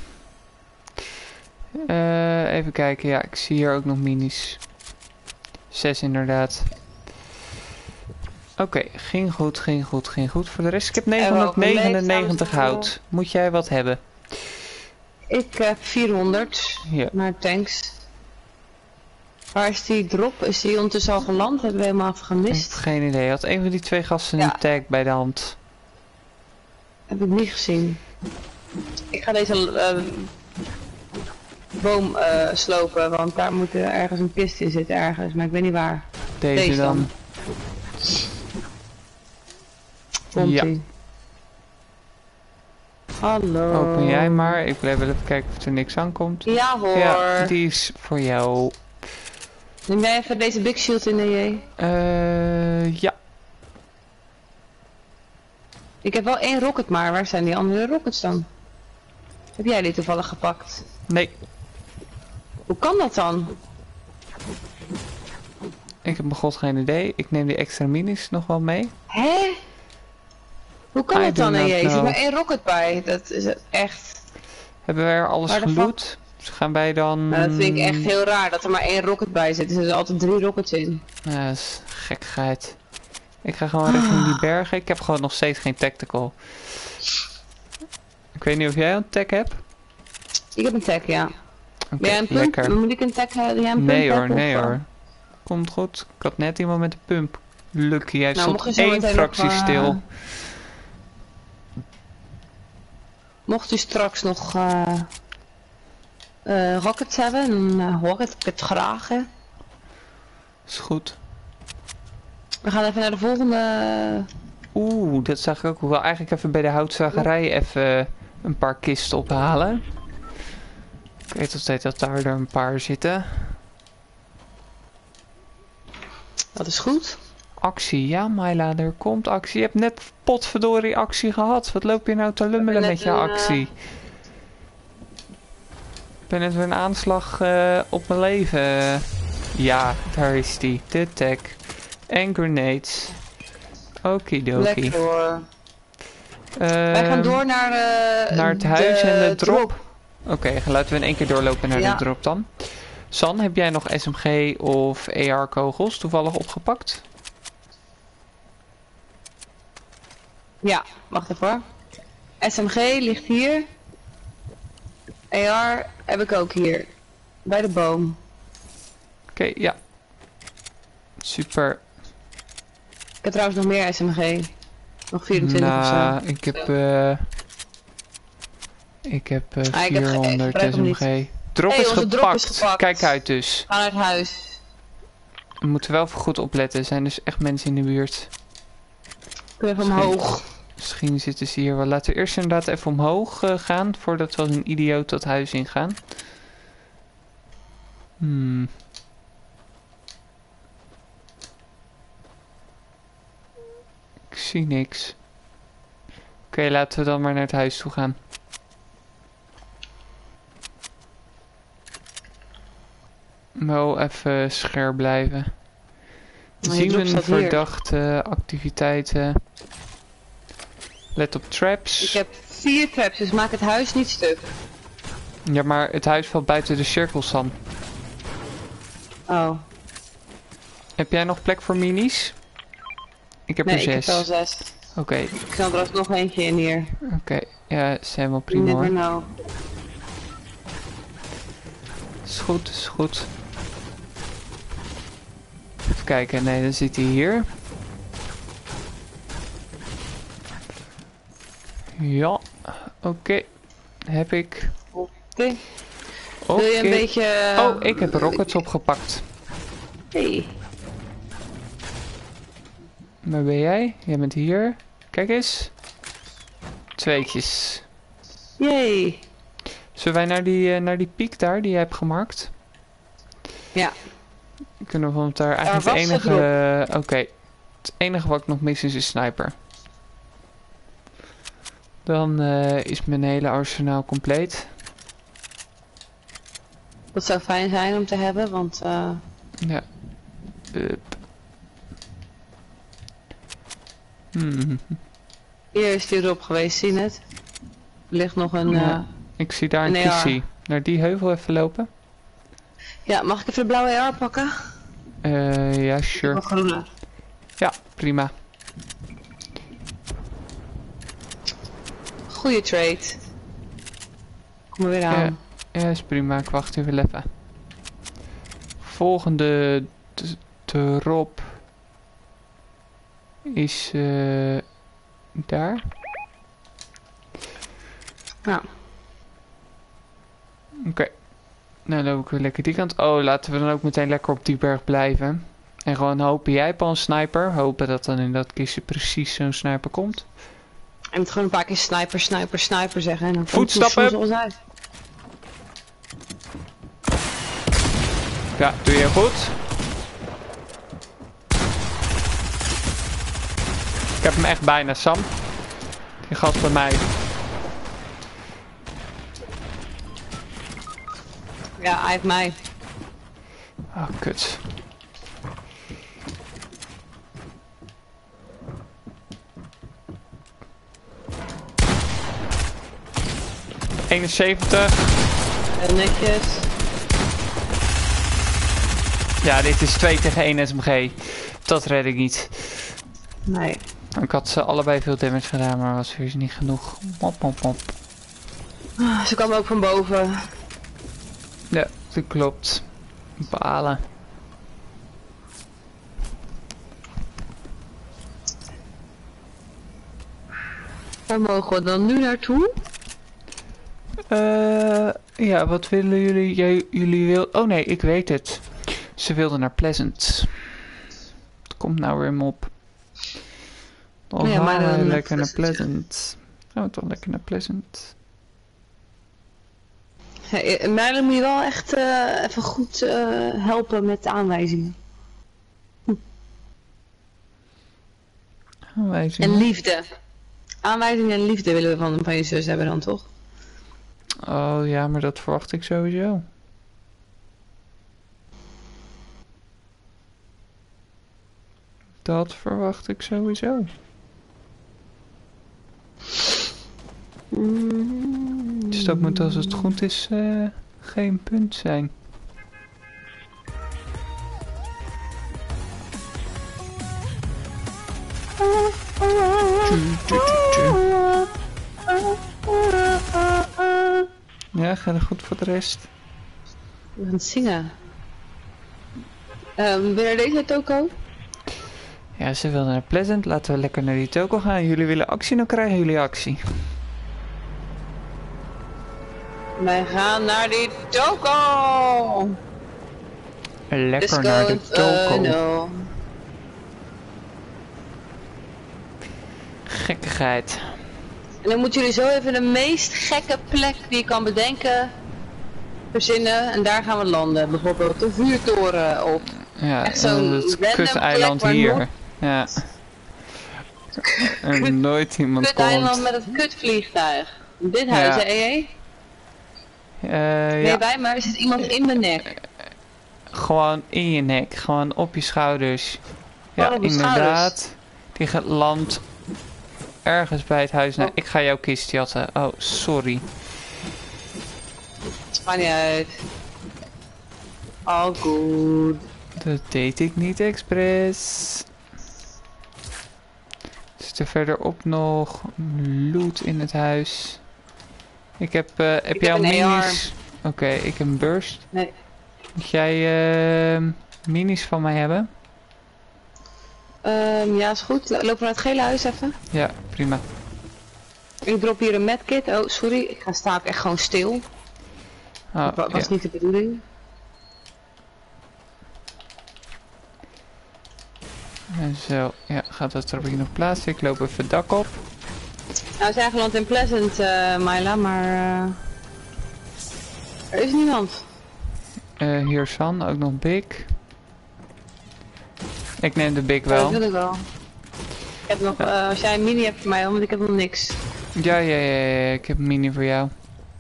S1: Eh, even kijken. Ja, ik zie hier ook nog minis. Zes inderdaad. Oké, okay, ging goed, ging goed, ging goed. Voor de rest, ik heb negenhonderdnegenennegentig hout. Moet jij wat hebben?
S2: Ik heb vierhonderd.
S1: Ja.
S2: Maar thanks. Waar is die drop? Is die ondertussen al geland? Hebben we helemaal even
S1: Ik
S2: gemist?
S1: heb geen idee. Had een van die twee gasten
S2: Ja.
S1: een tag bij de hand?
S2: Heb ik niet gezien. Ik ga deze uh, boom uh, slopen, want daar moet er ergens een kist in zitten ergens, maar ik weet niet waar.
S1: Deze,
S2: Deze
S1: dan.
S2: dan. Komt
S1: Ja.
S2: ie. Hallo.
S1: Open jij maar. Ik blijf wel even kijken of er niks aankomt.
S2: Ja hoor.
S1: Ja, die is voor jou.
S2: Neem jij even deze big shield in de J?
S1: Eh, ja.
S2: Ik heb wel één rocket maar, waar zijn die andere rockets dan? Heb jij die toevallig gepakt?
S1: Nee,
S2: Hoe kan dat dan?
S1: ik heb mijn god geen idee. Ik neem die extra minis nog wel mee.
S2: Hè? Hoe kan
S1: I
S2: dat
S1: do
S2: dan in
S1: not
S2: J? Er zit
S1: know.
S2: maar één rocket bij, dat is echt...
S1: Hebben we er alles
S2: Waar de
S1: geloot? Dus gaan wij dan...
S2: Nou, dat vind ik echt heel raar dat er maar één rocket bij zit. Er zitten altijd drie rockets in.
S1: Ja, dat is gekkigheid. Ik ga gewoon richting die bergen. Ik heb gewoon nog steeds geen tactical. Ik weet niet of jij een tag hebt?
S2: Ik heb een tag, ja.
S1: Oké,
S2: Ben jij een pump?
S1: lekker.
S2: Moet ik een tag hebben? Jij een
S1: Nee
S2: pump
S1: hoor,
S2: hebt,
S1: nee
S2: of, uh?
S1: hoor. Komt goed. Ik had net iemand met de pump. Lucky, hij
S2: Nou, mocht
S1: stond
S2: je zo
S1: één
S2: meteen
S1: fractie
S2: nog, uh,
S1: stil.
S2: Mocht u straks nog uh, uh, rockets hebben, dan uh, hoor ik het graag. Hè.
S1: Is goed.
S2: We gaan even naar de volgende.
S1: Oeh, dat zag ik ook. Ik wil eigenlijk even bij de houtzagerij even een paar kisten ophalen. Ik weet nog steeds dat daar er een paar zitten.
S2: Dat is goed.
S1: Actie, ja Myla, er komt actie. Je hebt net potverdorie actie gehad. Wat loop je nou te lummelen
S2: net
S1: met je
S2: een,
S1: actie? Ik ben net weer een aanslag uh, op mijn leven. Ja, daar is die. De tag. En grenades. Okidoki.
S2: Lekker hoor.
S1: Uh,
S2: Wij gaan door naar, uh,
S1: naar het huis en de drop.
S2: drop.
S1: Oké, okay, laten we in één keer doorlopen naar
S2: Ja.
S1: de drop dan. San, heb jij nog S M G of A R kogels toevallig opgepakt?
S2: Ja, wacht even hoor. S M G ligt hier. A R heb ik ook hier. Bij de boom.
S1: Oké, okay, ja. Super.
S2: Ik heb trouwens nog meer S M G. Nog vierentwintig
S1: nou,
S2: of zo.
S1: ik heb... Uh, ik heb uh,
S2: ah, ik heb
S1: vierhonderd
S2: ge-
S1: S M G. Drop,
S2: hey,
S1: is
S2: onze
S1: gepakt.
S2: drop is gepakt.
S1: Kijk uit dus.
S2: Ga naar het huis.
S1: We moeten wel goed opletten. Er zijn dus echt mensen in de buurt.
S2: Doe even omhoog.
S1: Misschien zitten ze hier wel. Laten we eerst inderdaad even omhoog uh, gaan. Voordat we als een idioot dat huis ingaan. Hmm. Ik zie niks. Oké, okay, laten we dan maar naar het huis toe gaan. Wel even scherp blijven.
S2: Maar
S1: Zien we
S2: drop
S1: een
S2: staat hier.
S1: verdachte activiteiten? Let op traps.
S2: Ik heb vier traps, dus maak het huis niet stuk.
S1: Ja, maar het huis valt buiten de cirkel, Sam.
S2: Oh.
S1: Heb jij nog plek voor minis? Ik heb
S2: Nee,
S1: er
S2: ik heb
S1: zes.
S2: wel zes.
S1: Oké, okay.
S2: Ik zal er ook nog eentje in hier.
S1: oké. Okay. Ja, is helemaal
S2: You
S1: prima
S2: never
S1: hoor.
S2: know.
S1: Is goed, is goed. Even kijken, nee, dan zit hij hier. Ja, oké. Okay. Heb ik.
S2: Oké. Okay.
S1: Okay.
S2: Wil je een beetje...
S1: Oh, ik heb rockets opgepakt.
S2: Hey.
S1: Waar ben jij? Jij bent hier. Kijk eens. Tweetjes.
S2: Yay.
S1: Zullen wij naar die, uh, naar die piek daar die jij hebt gemaakt?
S2: Ja.
S1: Kunnen we van daar
S2: Daar
S1: eigenlijk de
S2: was het
S1: enige... uh, Oké. Okay. Het enige wat ik nog mis is een sniper. Dan uh, is mijn hele arsenaal compleet.
S2: Dat zou fijn zijn om te hebben, want... Uh...
S1: Ja. Up. Hmm.
S2: Hier is die erop geweest, zie je het? Er ligt nog een...
S1: Ja,
S2: uh,
S1: ik zie daar een, een T C. Naar die heuvel even lopen.
S2: Ja, mag ik even de blauwe A R pakken?
S1: Uh, ja, sure.
S2: Of groene.
S1: Ja, prima.
S2: Goeie trade. Kom er weer aan.
S1: Ja, ja, is prima. Ik wacht even even. Volgende drop is uh, daar.
S2: Ja.
S1: Oké. Okay. Nou, dan loop ik weer lekker die kant. Oh, laten we dan ook meteen lekker op die berg blijven. En gewoon hopen, jij hebt al een sniper. Hopen dat dan in dat kistje precies zo'n sniper komt.
S2: Je moet gewoon een paar keer sniper, sniper, sniper zeggen. En dan
S1: voetstappen!
S2: Komt het uit.
S1: Ja, doe je goed. Ik heb hem echt bijna, Sam. Die gast bij mij.
S2: Ja, hij heeft mij.
S1: Oh, kut. eenenzeventig.
S2: Heel netjes.
S1: Ja, dit is twee tegen één S M G. Dat red ik niet.
S2: Nee.
S1: Ik had ze allebei veel damage gedaan, maar was weer niet genoeg. Mop, mop, mop.
S2: Ze kwam ook van boven.
S1: Ja, dat klopt. Balen.
S2: Waar mogen we dan nu naartoe?
S1: Uh, ja, wat willen jullie? Jij, jullie wil... Oh nee, ik weet het. Ze wilden naar Pleasant. Het komt nou weer hem op. Dan
S2: ja,
S1: gaan
S2: maar dan
S1: we lekker naar Pleasant. Gaan we toch lekker naar Pleasant.
S2: Hey, Merlin moet je wel echt uh, even goed uh, helpen met de aanwijzingen. Hm.
S1: Aanwijzingen?
S2: En liefde. Aanwijzingen en liefde willen we van, van je zus hebben dan toch?
S1: Oh ja, maar dat verwacht ik sowieso. Dat verwacht ik sowieso.
S2: Mm.
S1: Dus dat moet als het goed is uh, geen punt zijn. Ja, gaat het goed voor de rest?
S2: We gaan het zingen. Um, wil je naar deze toko?
S1: Ja, ze wilden naar Pleasant. Laten we lekker naar die toko gaan. Jullie willen actie, dan krijgen jullie actie.
S2: Wij gaan naar die toko!
S1: Lekker naar de toko.
S2: Uh, no.
S1: Gekkigheid.
S2: En dan moeten jullie zo even de meest gekke plek die je kan bedenken verzinnen. En daar gaan we landen. Bijvoorbeeld de vuurtoren op.
S1: Ja,
S2: echt zo'n
S1: het kut-eiland hier. Nooit... Ja. En nooit iemand komt.
S2: Kut-eiland met het kutvliegtuig. Dit huis,
S1: ja.
S2: hè, E E?
S1: Uh,
S2: nee,
S1: ja.
S2: bij, maar er zit iemand in mijn nek.
S1: Gewoon in je nek, gewoon op je schouders. Ja,
S2: op je
S1: inderdaad.
S2: Schouders.
S1: Die gaat land ergens bij het huis. Nou, oh. Ik ga jouw kist jatten. Oh, sorry.
S2: Maakt niet uit. All good.
S1: Dat deed ik niet expres. Zit er verderop nog loot in het huis? Ik heb, uh, heb
S2: ik
S1: jij
S2: heb
S1: minis? Oké, okay, ik heb een burst.
S2: Nee.
S1: Moet jij uh, minis van mij hebben?
S2: Um, ja, is goed. Lopen we naar het gele huis even?
S1: Ja, prima.
S2: Ik drop hier een medkit. Oh, sorry. Ik ga sta ook echt gewoon stil.
S1: Oh,
S2: dat was
S1: ja.
S2: niet de bedoeling.
S1: En zo, ja, gaat dat er hier nog plaatsen. Ik loop even het dak op.
S2: Nou, we zijn geland in Pleasant, uh, Myla, maar uh, er is niemand.
S1: Uh, hier is San, ook nog Big. Ik neem de big
S2: Ja,
S1: wel.
S2: dat wil ik wel. Ik heb nog, uh, als jij een mini hebt voor mij, want ik heb nog niks.
S1: Ja, ja, ja, ja, ik heb een mini voor jou.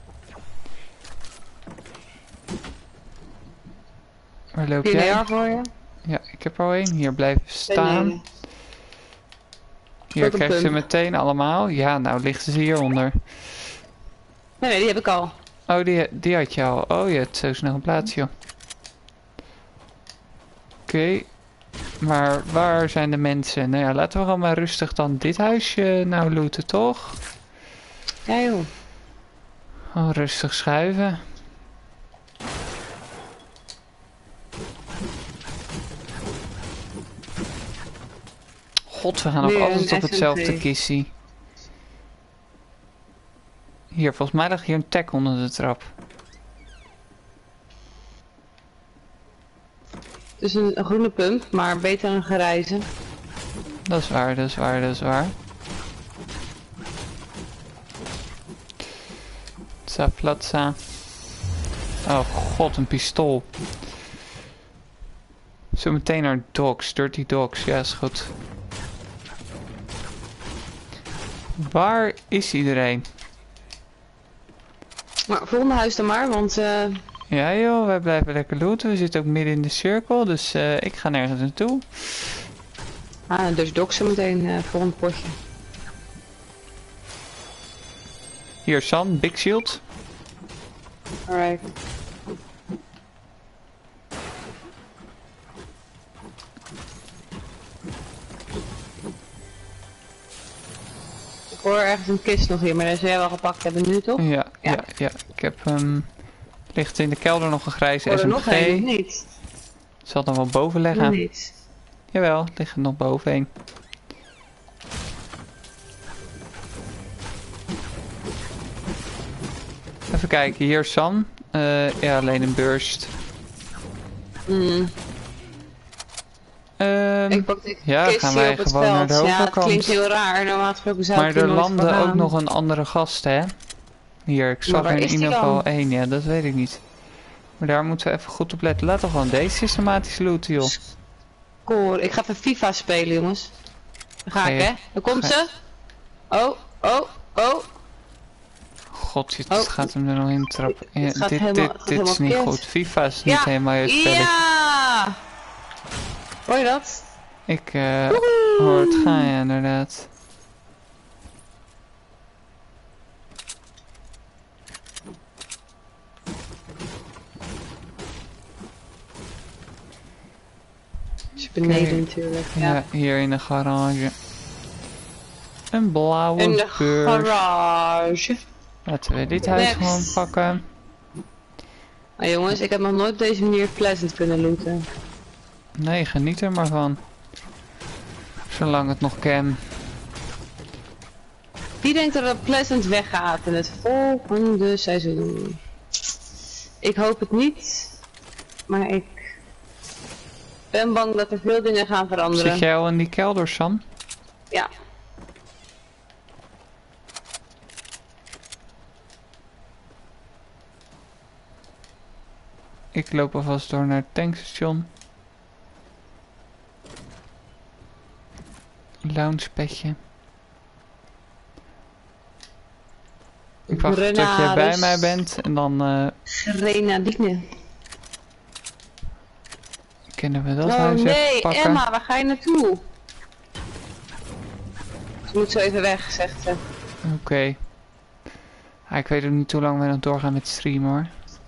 S1: Waar loop
S2: Hier
S1: jij?
S2: een voor je.
S1: Ja, ik heb er al één. Hier blijven staan.
S2: Nee.
S1: Hier krijg je ze meteen allemaal. Ja, nou liggen ze hieronder.
S2: Nee, nee, die heb ik al.
S1: Oh, die, die had je al. Oh, je hebt zo snel geplaatst, joh. Oké. Okay. Maar waar zijn de mensen? Nou ja, laten we gewoon maar rustig dan dit huisje nou looten, toch?
S2: Ja, joh.
S1: Oh, rustig schuiven. God, we gaan ook
S2: Weer
S1: altijd
S2: een
S1: op hetzelfde
S2: S M G.
S1: kissie. Hier, volgens mij ligt hier een tag onder de trap.
S2: Het is een, een groene pump, maar beter dan een grijze.
S1: Dat is waar, dat is waar, dat is waar. Zaplatza. Oh god, een pistool. Zometeen naar dogs, dirty dogs, ja is goed. Waar is iedereen?
S2: Maar volgende huis dan maar, want... Uh...
S1: Ja joh, wij blijven lekker looten. We zitten ook midden in de cirkel, dus uh, ik ga nergens naartoe.
S2: Ah, dus dogs zo meteen, uh, volgend potje.
S1: Hier San, big shield.
S2: Alright. Ik hoor ergens een kist nog hier, maar dat zou jij wel gepakt hebben nu toch?
S1: Ja,
S2: Ja,
S1: ja, ja. Ik heb hem... Um, ligt in de kelder nog een grijze
S2: oh,
S1: S M G.
S2: Nog een, niet.
S1: Zal het dan wel boven leggen?
S2: Nog niet.
S1: Jawel, ligt er nog bovenheen. Even kijken, hier San. Uh, ja, alleen een burst.
S2: Mm.
S1: Um,
S2: ik pak de
S1: ja,
S2: kist
S1: gaan
S2: hier
S1: wij
S2: op het
S1: gewoon
S2: veld.
S1: naar de
S2: Ja,
S1: overkant.
S2: het klinkt heel raar. Normaal gesproken zou
S1: maar
S2: ik er
S1: er
S2: nooit
S1: landen
S2: van
S1: ook
S2: gaan.
S1: nog een andere gast, hè? Hier, ik zag er in ieder geval één. Ja, dat weet ik niet. Maar daar moeten we even goed op letten. Laten we gewoon deze systematisch looten, joh.
S2: Score. Ik ga even FIFA spelen, jongens. Daar ga ik, hè? Daar komt ze. Oh, oh, oh.
S1: God, het
S2: oh.
S1: gaat hem er nog in trappen. Ja,
S2: dit
S1: dit
S2: helemaal,
S1: dit, dit is niet goed. FIFA is niet
S2: ja.
S1: helemaal het spelletje.
S2: Ja! Hoor je dat?
S1: Ik uh, hoor het gaan, ja, inderdaad.
S2: Beneden okay. natuurlijk, ja.
S1: Ja, hier in de garage. Een blauwe
S2: in de
S1: beurs.
S2: garage.
S1: Laten we dit huis
S2: Next.
S1: gewoon pakken.
S2: Nou jongens, ik heb nog nooit op deze manier Pleasant kunnen looten.
S1: Nee, geniet er maar van. Zolang het nog kan.
S2: Wie denkt dat het Pleasant weggaat in het volgende seizoen? Ik hoop het niet. Maar ik... Ik ben bang dat er veel dingen gaan veranderen.
S1: Zit jij al in die kelder, Sam?
S2: Ja.
S1: Ik loop alvast door naar het tankstation. Loungepetje. Ik wacht tot jij bij mij bent en dan... Uh...
S2: Grenadine.
S1: Kunnen we dat
S2: oh,
S1: huis
S2: nee,
S1: even pakken?
S2: Emma, waar ga je naartoe? Ze moet zo even weg, zegt ze.
S1: Oké. Okay. Ah, ik weet ook niet hoe lang we nog doorgaan met streamen hoor.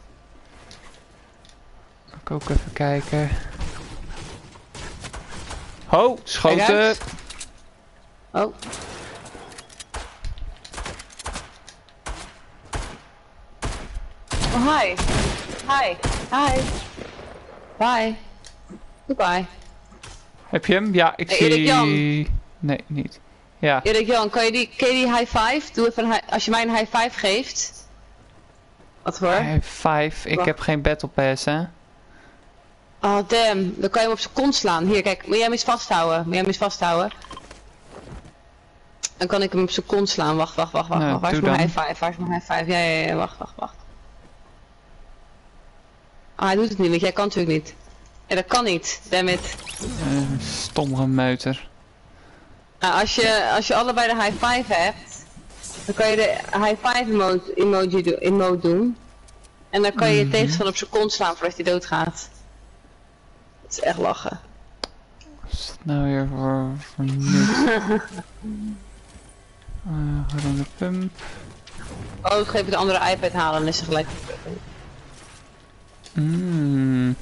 S1: Ik ook even kijken. Ho, schoten!
S2: Oh. Oh, hi. Hi. Hi. Bye. Goodbye.
S1: Heb je hem? Ja, ik
S2: hey,
S1: zie...
S2: Erik Jan.
S1: Nee, niet. Ja.
S2: Erik Jan, kan je die, kan je die high five? Doe even een high, als je mij een high five geeft. Wat voor?
S1: High five. Ik Wacht. heb geen battle pass, hè.
S2: Oh, damn. Dan kan je hem op zijn kont slaan. Hier, kijk. Moet jij hem eens vasthouden? Moet jij hem eens vasthouden? Dan kan ik hem op zijn kont slaan. Wacht, wacht, wacht, wacht.
S1: Nou,
S2: Waar is mijn high five? Waar is mijn high five? Ja, ja, ja. Wacht, wacht, wacht. Ah, hij doet het niet, want jij kan natuurlijk niet. Ja, dat kan niet. Damn it.
S1: Een stom gemeuter.
S2: Nou, als, je, als je allebei de high five hebt, dan kan je de high five emote, emoji do, emote doen. En dan kan je je
S1: Mhm.
S2: tegenstander op zijn kont slaan voordat hij doodgaat. Dat is echt lachen.
S1: Wat is dat nou weer voor, voor nut? Uh, groene pump.
S2: Oh, ik ga even de andere iPad halen en is ze gelijk.
S1: Mm.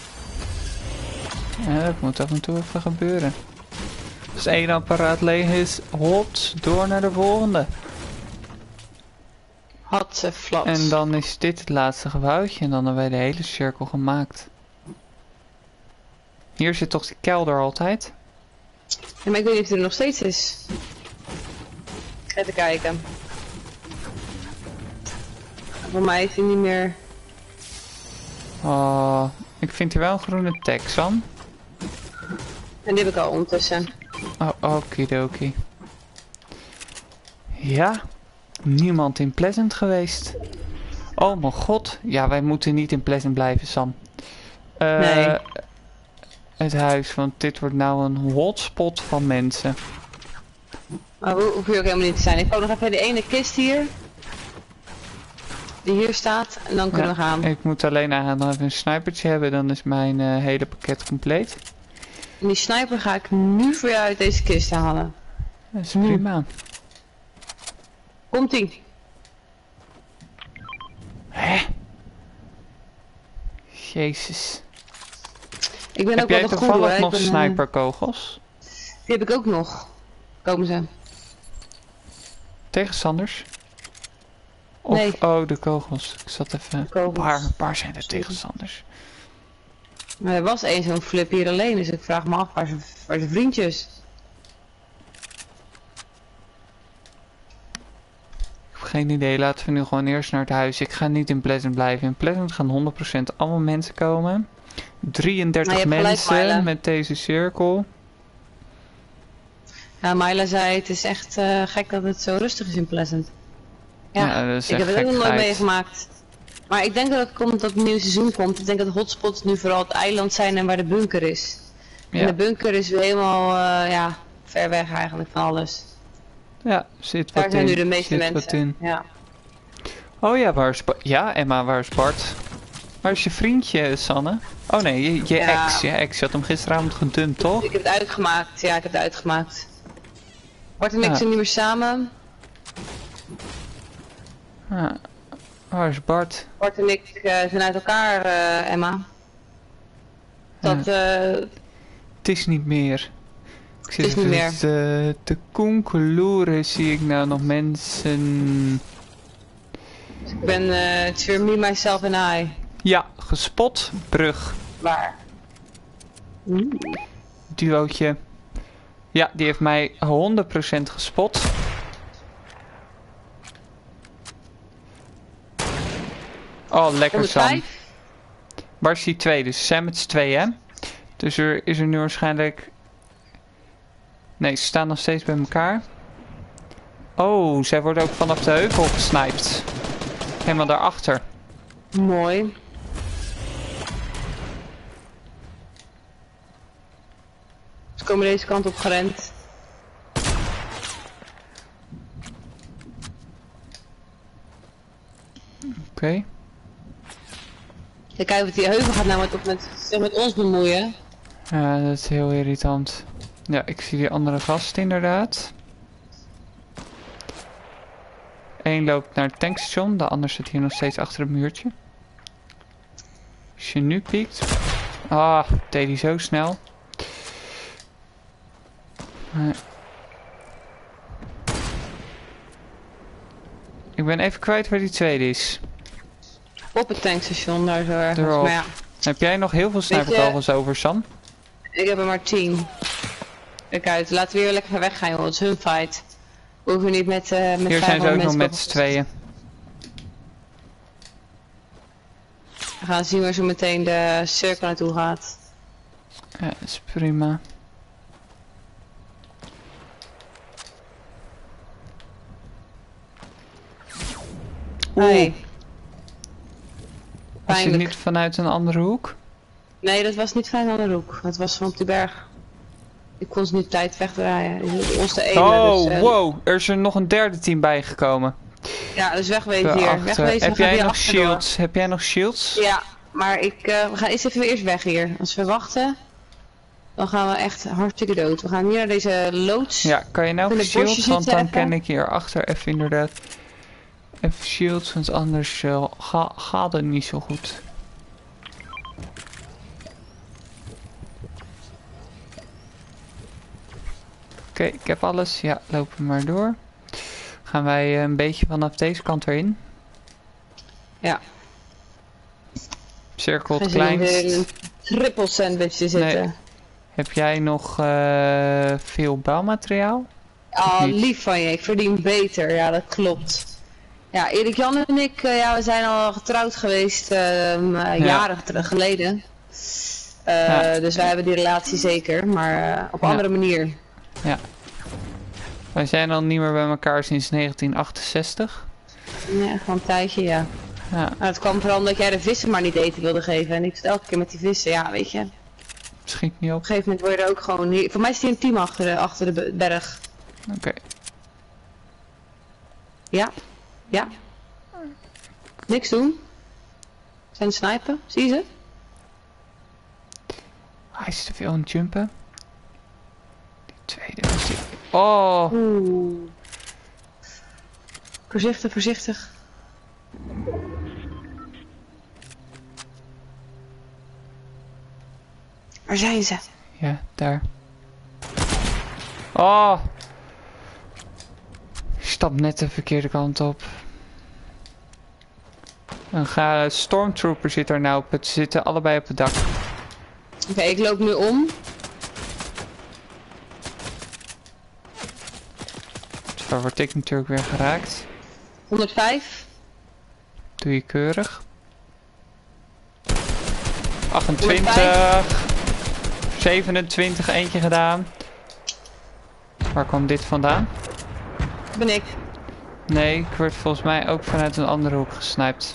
S1: Ja, dat moet af en toe even gebeuren. Als één apparaat leeg is, hopt door naar de volgende.
S2: Had ze flats.
S1: En dan is dit het laatste gebouwtje en dan hebben wij de hele cirkel gemaakt. Hier zit toch die kelder altijd?
S2: Ja, maar ik weet niet of hij er nog steeds is. Even kijken. Voor mij is hij niet meer...
S1: Oh, ik vind hier wel een groene Texan.
S2: En die heb ik al ondertussen.
S1: Oh, okidoki. Ja, niemand in Pleasant geweest. Oh mijn god. Ja, wij moeten niet in Pleasant blijven, Sam. Uh,
S2: Nee.
S1: Het huis, want dit wordt nou een hotspot van mensen.
S2: Maar hoe hoef je ook helemaal niet te zijn. Ik pak nog even de ene kist hier. Die hier staat. En dan kunnen
S1: Ja,
S2: we gaan.
S1: ik moet alleen eigenlijk nog even een snipertje hebben, dan is mijn uh, hele pakket compleet.
S2: En die sniper ga ik nu voor jou uit deze kist halen.
S1: Dat is prima.
S2: Komt ie.
S1: Hè? Jezus.
S2: Ik ben
S1: Heb
S2: ook wel
S1: jij
S2: de goede
S1: toevallig
S2: hoor.
S1: nog
S2: Ik ben, uh,
S1: sniperkogels?
S2: Die heb ik ook nog. Komen ze.
S1: Tegenstanders? Of,
S2: Nee.
S1: oh, de kogels. Ik zat even...
S2: Kogels.
S1: Waar, waar zijn de tegenstanders?
S2: Maar er was één zo'n flip hier alleen. Dus ik vraag me af waar zijn, waar zijn vriendjes.
S1: Ik heb geen idee. Laten we nu gewoon eerst naar het huis. Ik ga niet in Pleasant blijven. In Pleasant gaan honderd procent allemaal mensen komen. drieëndertig
S2: Nou, je hebt gelijk,
S1: mensen
S2: Marla.
S1: met deze cirkel.
S2: Ja, Myla zei het is echt uh, gek dat het zo rustig is in Pleasant. Ja,
S1: Ja, dat is
S2: ik heb
S1: echt
S2: het ook nog nooit
S1: gekkigheid.
S2: meegemaakt. Maar ik denk dat het komt dat het nieuwe seizoen komt. Ik denk dat de hotspots nu vooral het eiland zijn en waar de bunker is.
S1: Ja.
S2: En de bunker is weer helemaal uh, ja, ver weg eigenlijk van alles.
S1: Ja, zit
S2: Daar
S1: wat
S2: zijn
S1: in.
S2: nu de meeste
S1: zit wat
S2: mensen.
S1: in.
S2: Ja.
S1: Oh ja, waar is Bart? Ja, Emma, waar is Bart? Waar is je vriendje, Sanne? Oh nee, je, je
S2: Ja.
S1: ex. Je ex. Je had hem gisteravond gedumpt, toch?
S2: Ik heb het uitgemaakt. Ja, ik heb het uitgemaakt. Bart en ik
S1: Ja.
S2: zijn niet meer samen.
S1: Ja. Waar is Bart?
S2: Bart en ik uh, zijn uit elkaar, uh, Emma. Dat, uh,
S1: Het is niet meer. Ik zit
S2: is niet
S1: even
S2: meer.
S1: te, te konkeloeren. Zie ik nou nog mensen...
S2: ik ben, uh, it's weer me, myself en I.
S1: Ja, gespot. Brug.
S2: Waar? Oeh.
S1: Duootje. Ja, die heeft mij honderd procent gespot. Oh, lekker Sam.
S2: honderdvijf?
S1: Waar is die twee? Dus Sam met z'n tweeën, hè? Dus er is er nu waarschijnlijk... Nee, ze staan nog steeds bij elkaar. Oh, zij worden ook vanaf de heuvel gesniped. Helemaal daarachter.
S2: Mooi. Ze komen deze kant op gerend.
S1: Oké. Okay.
S2: Kijk uit, die heuvel gaat nou met, met, zich met ons bemoeien.
S1: Ja, dat is heel irritant. Ja, ik zie die andere gast inderdaad. Eén loopt naar het tankstation, de ander zit hier nog steeds achter het muurtje. Als je nu piekt... Ah, deed hij zo snel. Nee. Ik ben even kwijt waar die tweede is.
S2: Op het tankstation, daar zo ergens.
S1: Erop.
S2: Maar ja,
S1: Heb jij nog heel veel sniperkogels over, Sam?
S2: ik heb er maar tien. Kijk uit, laten we weer lekker weggaan joh, het is hun fight. We hoeven niet met, uh, met
S1: Hier zijn ze ook nog
S2: mensen
S1: met
S2: op-
S1: z'n tweeën.
S2: We gaan zien waar zo meteen de cirkel naartoe gaat.
S1: Ja, dat is prima. Oeh,
S2: Hey.
S1: is het
S2: Pijnlijk.
S1: niet vanuit een andere hoek?
S2: Nee, dat was niet vanuit de hoek. Dat was van op die berg. Ik kon ze niet op tijd wegdraaien. Ons de ene,
S1: Oh,
S2: dus, uh,
S1: wow. Er is er nog een derde team bijgekomen.
S2: Ja, dus wegwezen hier.
S1: Daarachter.
S2: Wegwezen,
S1: Heb
S2: we gaan
S1: jij
S2: hier
S1: nog
S2: achterdoor.
S1: shields? Heb jij nog shields?
S2: Ja, maar ik, uh, we gaan eerst even eerst weg hier. Als we wachten, dan gaan we echt hartstikke dood. We gaan hier naar deze loods.
S1: Ja, kan je nou
S2: In
S1: voor
S2: het bosje
S1: shields? Want dan
S2: zitten
S1: kan ik hier achter even inderdaad even shields, want anders uh, ga, gaat het niet zo goed. Oké, okay, ik heb alles. Ja, lopen maar door. Gaan wij uh, een beetje vanaf deze kant weer in.
S2: Ja.
S1: Cirkel het
S2: Gaan ze nog
S1: kleinst.
S2: weer in een triple sandwich te zitten.
S1: Nee. Heb jij nog uh, veel bouwmateriaal?
S2: Oh, lief van je. Ik verdien beter. Ja, dat klopt. Ja, Erik Jan en ik, uh, ja, we zijn al getrouwd geweest uh, ja. jaren geleden. Uh, ja. Dus wij hebben die relatie zeker, maar uh, op een ja. andere manier.
S1: Ja. Wij zijn al niet meer bij elkaar sinds negentien achtenzestig.
S2: Ja, gewoon een tijdje, ja. Ja. Nou, het kwam vooral omdat jij de vissen maar niet eten wilde geven. En ik zit elke keer met die vissen, ja, weet je.
S1: Schiet niet op.
S2: Op een gegeven moment word je er ook gewoon... Hier... Voor mij is hier een team achter de, achter de berg.
S1: Oké. Okay.
S2: Ja. Ja. Niks doen. Zijn snipen. Zie je ze?
S1: Hij is te veel aan het jumpen. Die tweede was die... Oh!
S2: Oeh. Voorzichtig, voorzichtig. Waar zijn ze?
S1: Ja, daar. Oh! Ik stap net de verkeerde kant op. Een ga stormtrooper zit er nou op het zitten, allebei op het dak.
S2: Oké, okay, ik loop nu om.
S1: Zo word ik natuurlijk weer geraakt.
S2: honderdvijf.
S1: Doe je keurig. achtentwintig. zevenentwintig, eentje gedaan. Waar kwam dit vandaan?
S2: Dat ben ik.
S1: Nee, ik word volgens mij ook vanuit een andere hoek gesniped.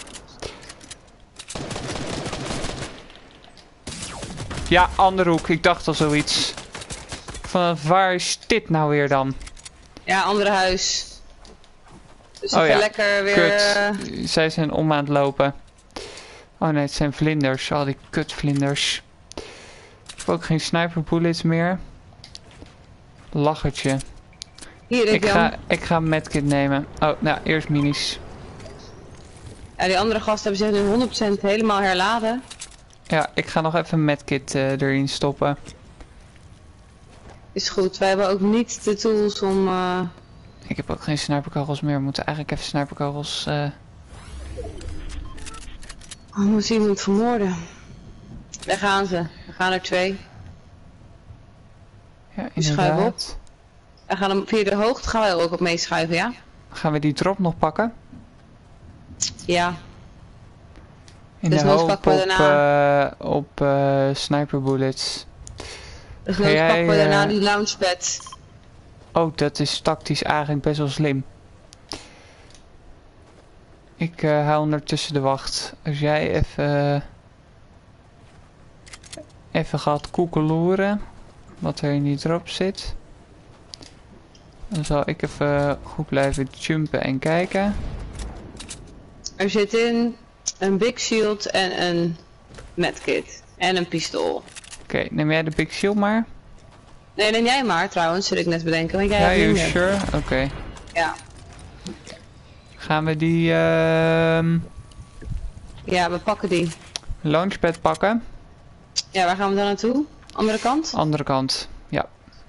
S1: Ja, andere hoek. Ik dacht al zoiets. Van waar is dit nou weer dan?
S2: Ja, andere huis. Dus
S1: oh ja,
S2: lekker weer...
S1: Kut. Zij zijn om aan het lopen. Oh nee, het zijn vlinders. Al die kutvlinders. Ik heb ook geen sniper bullets meer. Lachertje.
S2: Hier, ik,
S1: ik, ga, ik ga een medkit nemen. Oh, nou, eerst minis.
S2: Ja, die andere gasten hebben zich nu honderd procent helemaal herladen.
S1: Ja, ik ga nog even een medkit uh, erin stoppen.
S2: Is goed, wij hebben ook niet de tools om... Uh...
S1: Ik heb ook geen sniperkogels meer. We moeten eigenlijk even sniperkogels... Uh...
S2: Oh, we moeten iemand vermoorden. Daar gaan ze. Er gaan er twee.
S1: Ja, inderdaad.
S2: We gaan hem via de hoogte gaan wij er ook op meeschuiven, ja?
S1: Gaan we die drop nog pakken?
S2: Ja.
S1: In dus de hoop op, uh, op uh, sniper bullets.
S2: Dus dan pakken we daarna uh... die launchpad.
S1: Oh, dat is tactisch eigenlijk best wel slim. Ik uh, hou ondertussen de wacht. Als jij even... Uh, even gaat koekeloeren. Wat er in die drop zit. Dan zal ik even goed blijven jumpen en kijken.
S2: Er zit in een big shield en een medkit. En een pistool. Oké,
S1: okay, neem jij de big shield maar?
S2: Nee, neem jij maar trouwens, zit ik net bedenken. Want jij
S1: ja,
S2: hebt
S1: you sure? Oké. Okay.
S2: Ja.
S1: Gaan we die... Uh...
S2: Ja, we pakken die.
S1: Launchpad pakken.
S2: Ja, waar gaan we dan naartoe? Andere kant?
S1: Andere kant, ja.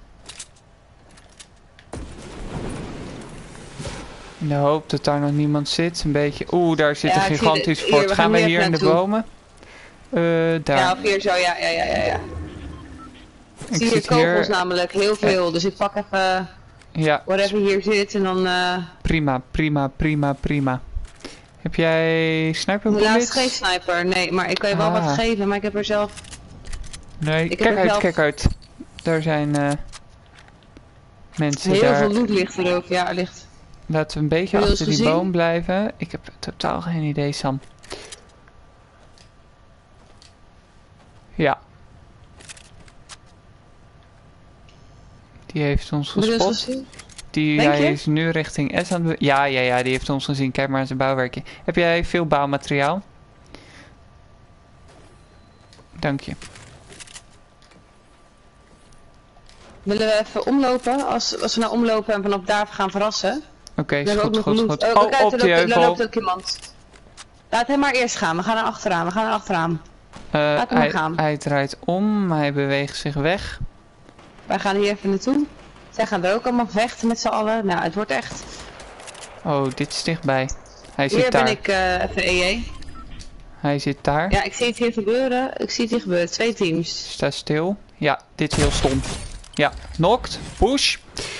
S1: In de hoop dat daar nog niemand zit. Een beetje... Oeh, daar zit ja, een gigantisch de... fort. Hier, gaan we hier in de bomen? Uh, daar.
S2: Ja, of hier zo, ja, ja, ja, ja. ja. Ik zie hier kogels hier... namelijk, heel veel. Ja. Dus ik pak even...
S1: Ja.
S2: Whatever hier zit en dan... Uh...
S1: Prima, prima, prima, prima. Heb jij sniper bullets?
S2: Helaas geen sniper, nee. Maar ik kan je wel ah. wat geven, maar ik heb er zelf...
S1: Nee, ik kijk uit, zelf... kijk uit. Daar zijn uh, mensen
S2: heel
S1: daar.
S2: Heel veel loot ligt er ook, ja, er ligt.
S1: Laten we een beetje achter die gezien? boom blijven. Ik heb totaal geen idee, Sam. Ja. Die heeft ons
S2: Heb je ons
S1: gespot.
S2: gezien?
S1: Die,
S2: Denk
S1: hij
S2: je?
S1: is nu richting S aan het... be- Ja, ja, ja, die heeft ons gezien. Kijk maar aan zijn bouwwerkje. Heb jij veel bouwmateriaal? Dank je.
S2: Willen we even omlopen? Als, als we nou omlopen en vanaf daar gaan verrassen.
S1: Oké, okay,
S2: We
S1: is
S2: hebben ook
S1: goed,
S2: nog
S1: goed,
S2: loot.
S1: goed.
S2: Oh,
S1: Oh,
S2: kijk,
S1: op
S2: er
S1: die
S2: loopt, er
S1: heuvel.
S2: loopt ook iemand. Laat hem maar eerst gaan. We gaan naar achteraan. We gaan naar achteraan.
S1: Uh,
S2: Laat hem maar
S1: hij,
S2: gaan.
S1: hij draait om. Hij beweegt zich weg.
S2: Wij gaan hier even naartoe. Zij gaan er ook allemaal vechten met z'n allen. Nou, het wordt echt...
S1: Oh, dit is dichtbij. Hij
S2: Hier
S1: zit daar.
S2: ben ik uh, even E E.
S1: Hij zit daar.
S2: Ja, ik zie het hier gebeuren. Ik zie het hier gebeuren. Twee teams.
S1: Sta stil. Ja, dit is heel stom. Ja, knocked. Push.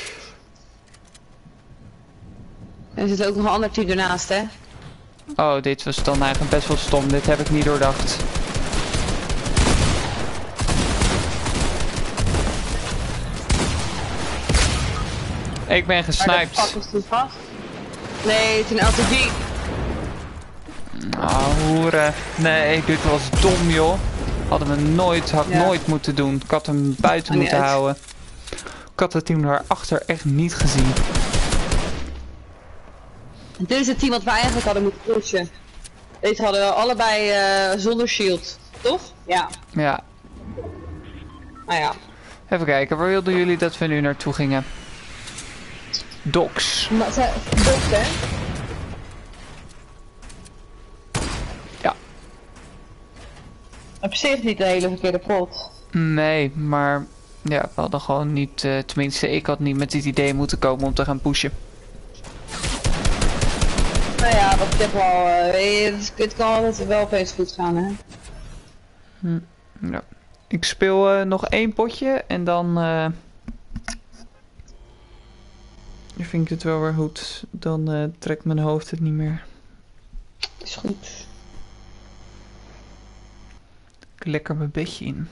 S2: Er zit ook nog een ander team ernaast, hè?
S1: Oh, dit was dan eigenlijk best wel stom. Dit heb ik niet doordacht. Ik ben gesniped.
S2: Waar de fuck is die vast? Nee, het is een L T G.
S1: Oh, hoeren. Nee, dit was dom, joh. Hadden we nooit, had ik
S2: Ja.
S1: nooit moeten doen. Ik had hem buiten
S2: Oh,
S1: moeten
S2: niet uit.
S1: houden. Ik had het team daarachter echt niet gezien.
S2: Dit is het team wat we eigenlijk hadden moeten pushen. Deze hadden we allebei uh, zonder shield. Toch? Ja.
S1: Ja,
S2: Nou ja.
S1: even kijken. Waar wilden jullie dat we nu naartoe gingen? Docks.
S2: Maar ze... Docht, hè?
S1: Ja.
S2: Op zich niet de hele verkeerde pot.
S1: Nee, maar ja, we hadden gewoon niet, uh, tenminste ik had niet met dit idee moeten komen om te gaan pushen.
S2: Nou ja, wat ik heb wel... Uh, weet je, het, het kan altijd wel opeens goed gaan, hè?
S1: Hm. Ja. Ik speel uh, nog één potje en dan uh, vind ik het wel weer goed. Dan uh, trekt mijn hoofd het niet meer.
S2: Is goed.
S1: Ik lekker mijn bedje in.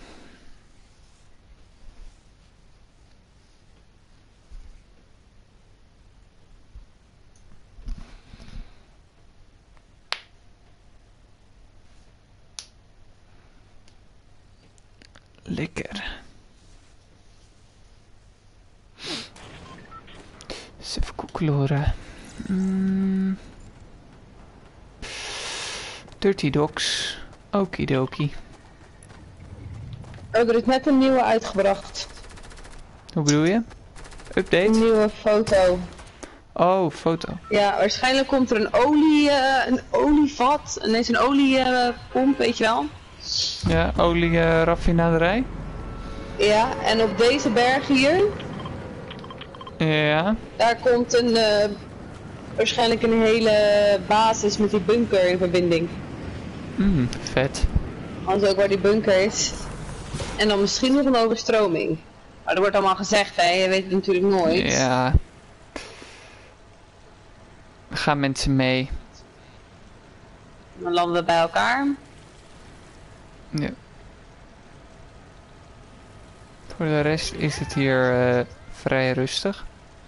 S1: Lekker. Eens even koekloren. Mm. Dirty Dogs. Okidoki.
S2: Oh, er is net een nieuwe uitgebracht.
S1: Hoe bedoel je?
S2: Een
S1: Update?
S2: nieuwe foto.
S1: Oh, foto.
S2: Ja, waarschijnlijk komt er een olie, uh, een olievat, ineens een oliepomp, weet je wel.
S1: Ja, olie uh, raffinaderij.
S2: Ja, en op deze berg hier,
S1: Ja.
S2: daar komt een, uh, waarschijnlijk een hele basis met die bunker in verbinding.
S1: Mm, vet.
S2: Anders ook waar die bunker is. En dan misschien nog een overstroming. Maar dat wordt allemaal gezegd, hè, je weet het natuurlijk nooit.
S1: Ja. Gaan mensen mee?
S2: Dan landen we bij elkaar.
S1: Ja. Voor de rest is het hier uh, vrij rustig.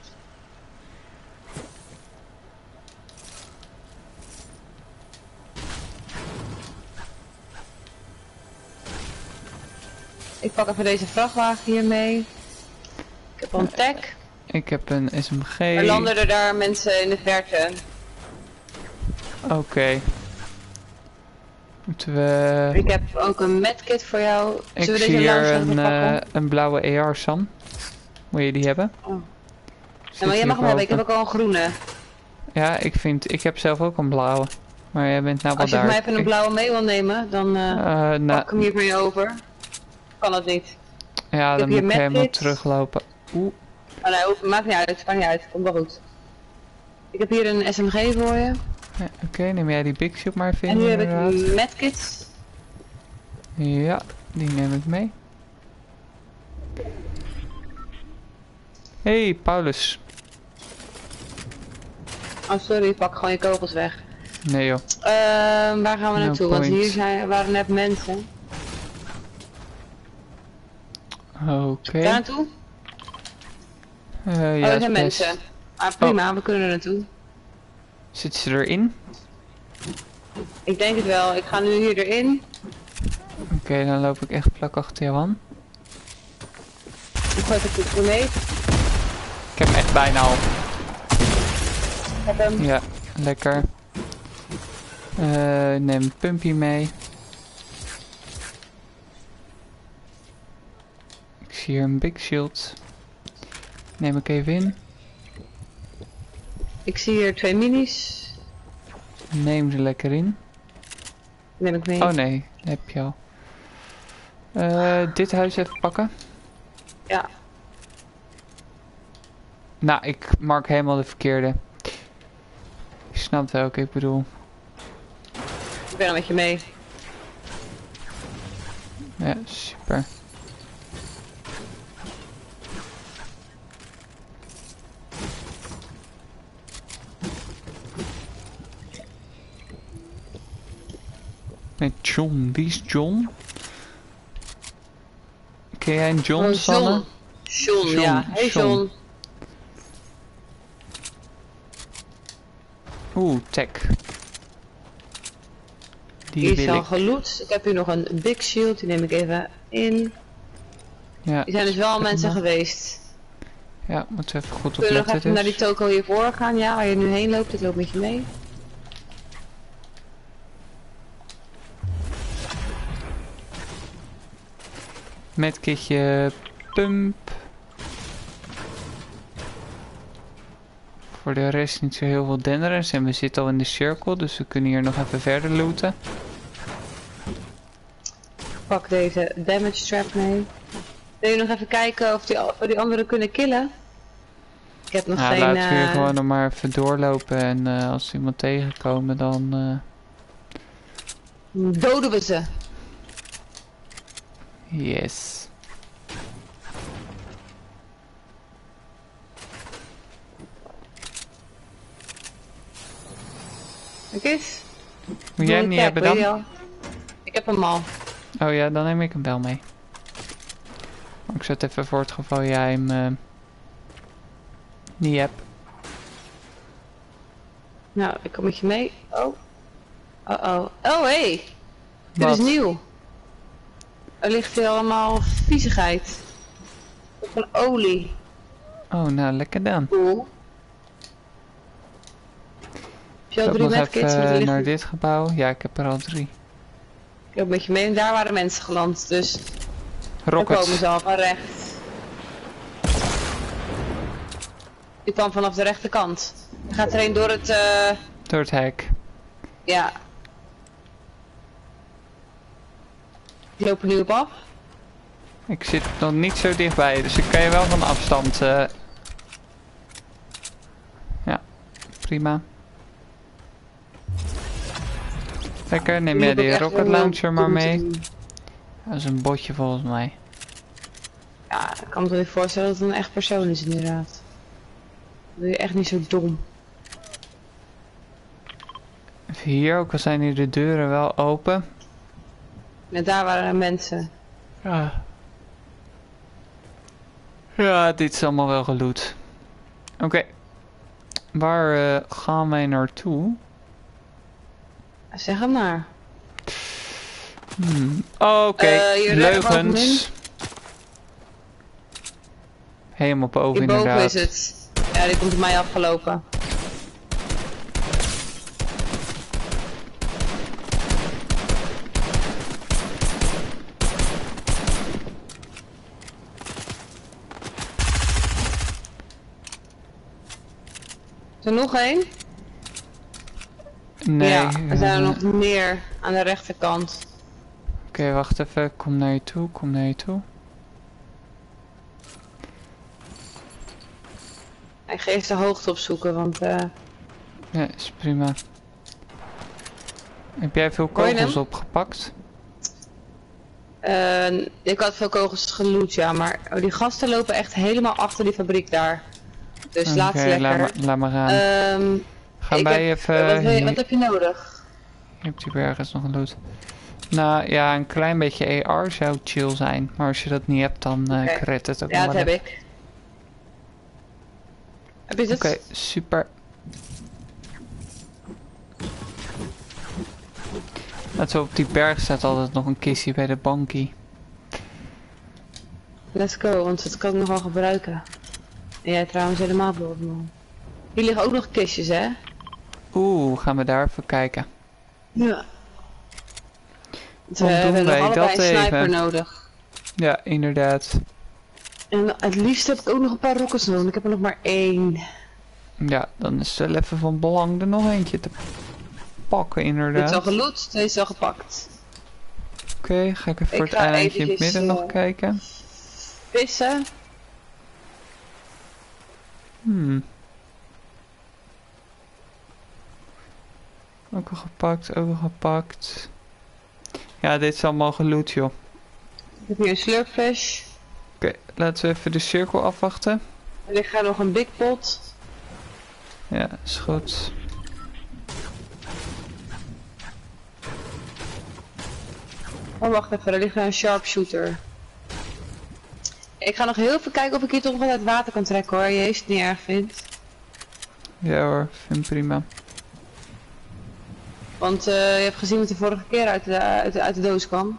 S2: Ik pak even deze vrachtwagen hier mee. Ik heb al een tag.
S1: Ik heb een S M G.
S2: Er landen er daar mensen in de verte.
S1: Oké. Okay. Moeten we...
S2: Ik heb ook een medkit voor jou.
S1: Ik
S2: Zullen we
S1: zie
S2: deze
S1: hier
S2: langzaam
S1: een,
S2: pakken?
S1: uh, een blauwe E R, Sam. Moet je die hebben?
S2: Oh. Ja, maar jij mag hem hebben, ik heb ook al een groene.
S1: Ja, ik vind... Ik heb zelf ook een blauwe. Maar jij bent nou wel
S2: Als je
S1: daar.
S2: mij even een
S1: ik...
S2: blauwe mee wil nemen, dan uh,
S1: uh,
S2: pak
S1: nou...
S2: ik hem hier voor je over. Kan dat niet.
S1: Ja,
S2: ik
S1: dan moet ik helemaal
S2: medkits.
S1: teruglopen. Oeh.
S2: Oh, nee, hoeft, maakt niet uit, maakt niet uit, komt wel goed. Ik heb hier een S M G voor je.
S1: Ja, Oké, okay, neem jij die Big Shop maar even
S2: En nu heb
S1: inderdaad.
S2: ik medkits.
S1: Ja, die neem ik mee. Hey, Paulus.
S2: Oh sorry, ik pak gewoon je kogels weg.
S1: Nee joh.
S2: Uh, waar gaan we
S1: No
S2: naartoe? Want
S1: point.
S2: hier zijn, waren net mensen.
S1: Oké.
S2: Okay. Daar naartoe?
S1: Uh,
S2: Oh,
S1: ja,
S2: er zijn
S1: best.
S2: mensen. Ah, prima, we kunnen er naartoe.
S1: Zit ze erin?
S2: Ik denk het wel. Ik ga nu hier erin.
S1: okay, dan loop ik echt vlak achter jou aan.
S2: Ik gooi het goed mee.
S1: Ik heb hem echt bijna al.
S2: Ik heb hem.
S1: Ja, lekker. Uh, neem een pumpje mee. Ik zie hier een big shield. Neem ik even in.
S2: Ik zie hier twee minis.
S1: Neem ze lekker in.
S2: Neem ik mee.
S1: Oh nee, dat heb je al. Uh, dit huis even pakken.
S2: Ja.
S1: Nou, ik mark helemaal de verkeerde. Je snapt welke ik bedoel.
S2: Ik ben er met je mee.
S1: Ja, super. Met John. Wie is John? Ken jij een John,
S2: oh,
S1: Sanne?
S2: John. John, ja. Hey John. John.
S1: Oeh, tech. Die
S2: Die is
S1: wil
S2: al
S1: ik.
S2: geloot. Ik heb hier nog een big shield. Die neem ik even in.
S1: Ja,
S2: die zijn dus wel al mensen geweest.
S1: Ja, moeten we even goed
S2: opletten. Kunnen we nog even
S1: dus.
S2: naar die toko hiervoor gaan? Ja, waar je nu heen loopt. Ik loop met je mee.
S1: Met kitje pump. Voor de rest niet zo heel veel denderers. En we zitten al in de cirkel, dus we kunnen hier nog even verder looten.
S2: Pak deze damage trap mee. Wil je nog even kijken of, die, of we die anderen kunnen killen? Ik heb nog
S1: ja,
S2: geen...
S1: laten we hier
S2: uh...
S1: gewoon nog maar even doorlopen. En uh, als we iemand tegenkomen, dan...
S2: Uh... doden we ze.
S1: Yes.
S2: Kijk eens.
S1: Moet jij hem niet hebben dan?
S2: Ik heb hem al.
S1: Oh ja, dan neem ik hem wel mee. Maar ik zet even voor het geval jij hem uh, niet hebt.
S2: Nou, ik kom met je mee. Oh. Oh oh. Oh hey. Dit is nieuw. Er ligt hier allemaal viezigheid. Van olie.
S1: Oh, nou lekker dan.
S2: Cool. Heb je al
S1: ik
S2: drie
S1: nog
S2: medkits?
S1: even uh, naar dit gebouw. Ja, ik heb er al drie.
S2: Ik loop met je mee en daar waren mensen geland, dus...
S1: Rockets.
S2: Daar komen ze al van rechts. Die kwam vanaf de rechterkant. Er gaat er een door het... Uh...
S1: Door het hek.
S2: Ja. Die lopen nu op af.
S1: Ik zit nog niet zo dichtbij, dus ik kan je wel van afstand... Uh... Ja, prima. Lekker, neem jij die rocket launcher maar mee. Dat is een botje volgens mij.
S2: Ja, ik kan me toch niet voorstellen dat het een echt persoon is inderdaad. Dat doe je echt niet zo dom.
S1: Hier ook al zijn hier de deuren wel open.
S2: En daar waren er mensen.
S1: Ja. Ja, dit is allemaal wel geloot. Oké. Okay. Waar uh, gaan wij naartoe?
S2: Zeg hem maar.
S1: Hmm. Oké, okay. uh, leugens. Helemaal boven
S2: Hierboven
S1: inderdaad.
S2: is het. Ja, die komt op mij afgelopen. Is er nog één?
S1: Nee.
S2: Ja, er zijn er nog meer aan de rechterkant.
S1: Oké, okay, wacht even. Kom naar je toe, kom naar je toe.
S2: Ik ga even de hoogte opzoeken, want... Uh...
S1: Ja, is prima. Heb jij veel kogels opgepakt?
S2: Uh, ik had veel kogels geloot, ja, maar oh, die gasten lopen echt helemaal achter die fabriek daar. Dus okay, laat ze lekker.
S1: Laat maar, laat maar gaan.
S2: Um,
S1: Gaan wij
S2: heb,
S1: even...
S2: Wat, je, wat heb je nodig?
S1: Je hebt hier ergens nog een loot. Nou ja, een klein beetje A R zou chill zijn. Maar als je dat niet hebt, dan uh, okay. redt het ook
S2: ja,
S1: nog
S2: dat heb ik. Heb je het?
S1: Oké, okay, super. En zo op die berg staat altijd nog een kistje bij de bankie.
S2: Let's go, want dat kan ik nog wel gebruiken. En jij trouwens helemaal doorman. Hier liggen ook nog kistjes, hè?
S1: Oeh, gaan we daar even kijken.
S2: Ja. Want
S1: Dan
S2: we
S1: doen
S2: hebben nog
S1: wij
S2: allebei
S1: dat
S2: een sniper
S1: even.
S2: nodig.
S1: Ja, inderdaad.
S2: En het liefst heb ik ook nog een paar rockets nodig. Ik heb er nog maar één.
S1: Ja, dan is het wel even van belang er nog eentje te pakken,
S2: Dit
S1: inderdaad.
S2: is al geloot, deze is al gepakt.
S1: Oké, okay, ga ik even
S2: Ik
S1: voor het
S2: ga
S1: eilandje in het
S2: eventjes,
S1: midden nog
S2: uh,
S1: kijken.
S2: Vissen.
S1: Hmm. Ook al gepakt, ook al gepakt. Ja, dit is allemaal geloot, joh.
S2: Ik heb hier een slurpflash.
S1: Oké, okay, laten we even de cirkel afwachten.
S2: Er ligt daar nog een big pot.
S1: Ja, is goed.
S2: Oh, wacht even, er ligt daar een sharpshooter. Ik ga nog heel even kijken of ik hier toch wat uit water kan trekken hoor, je het niet erg vindt.
S1: Ja hoor, vind prima.
S2: Want uh, je hebt gezien wat de vorige keer uit de, uit de, uit de doos kwam.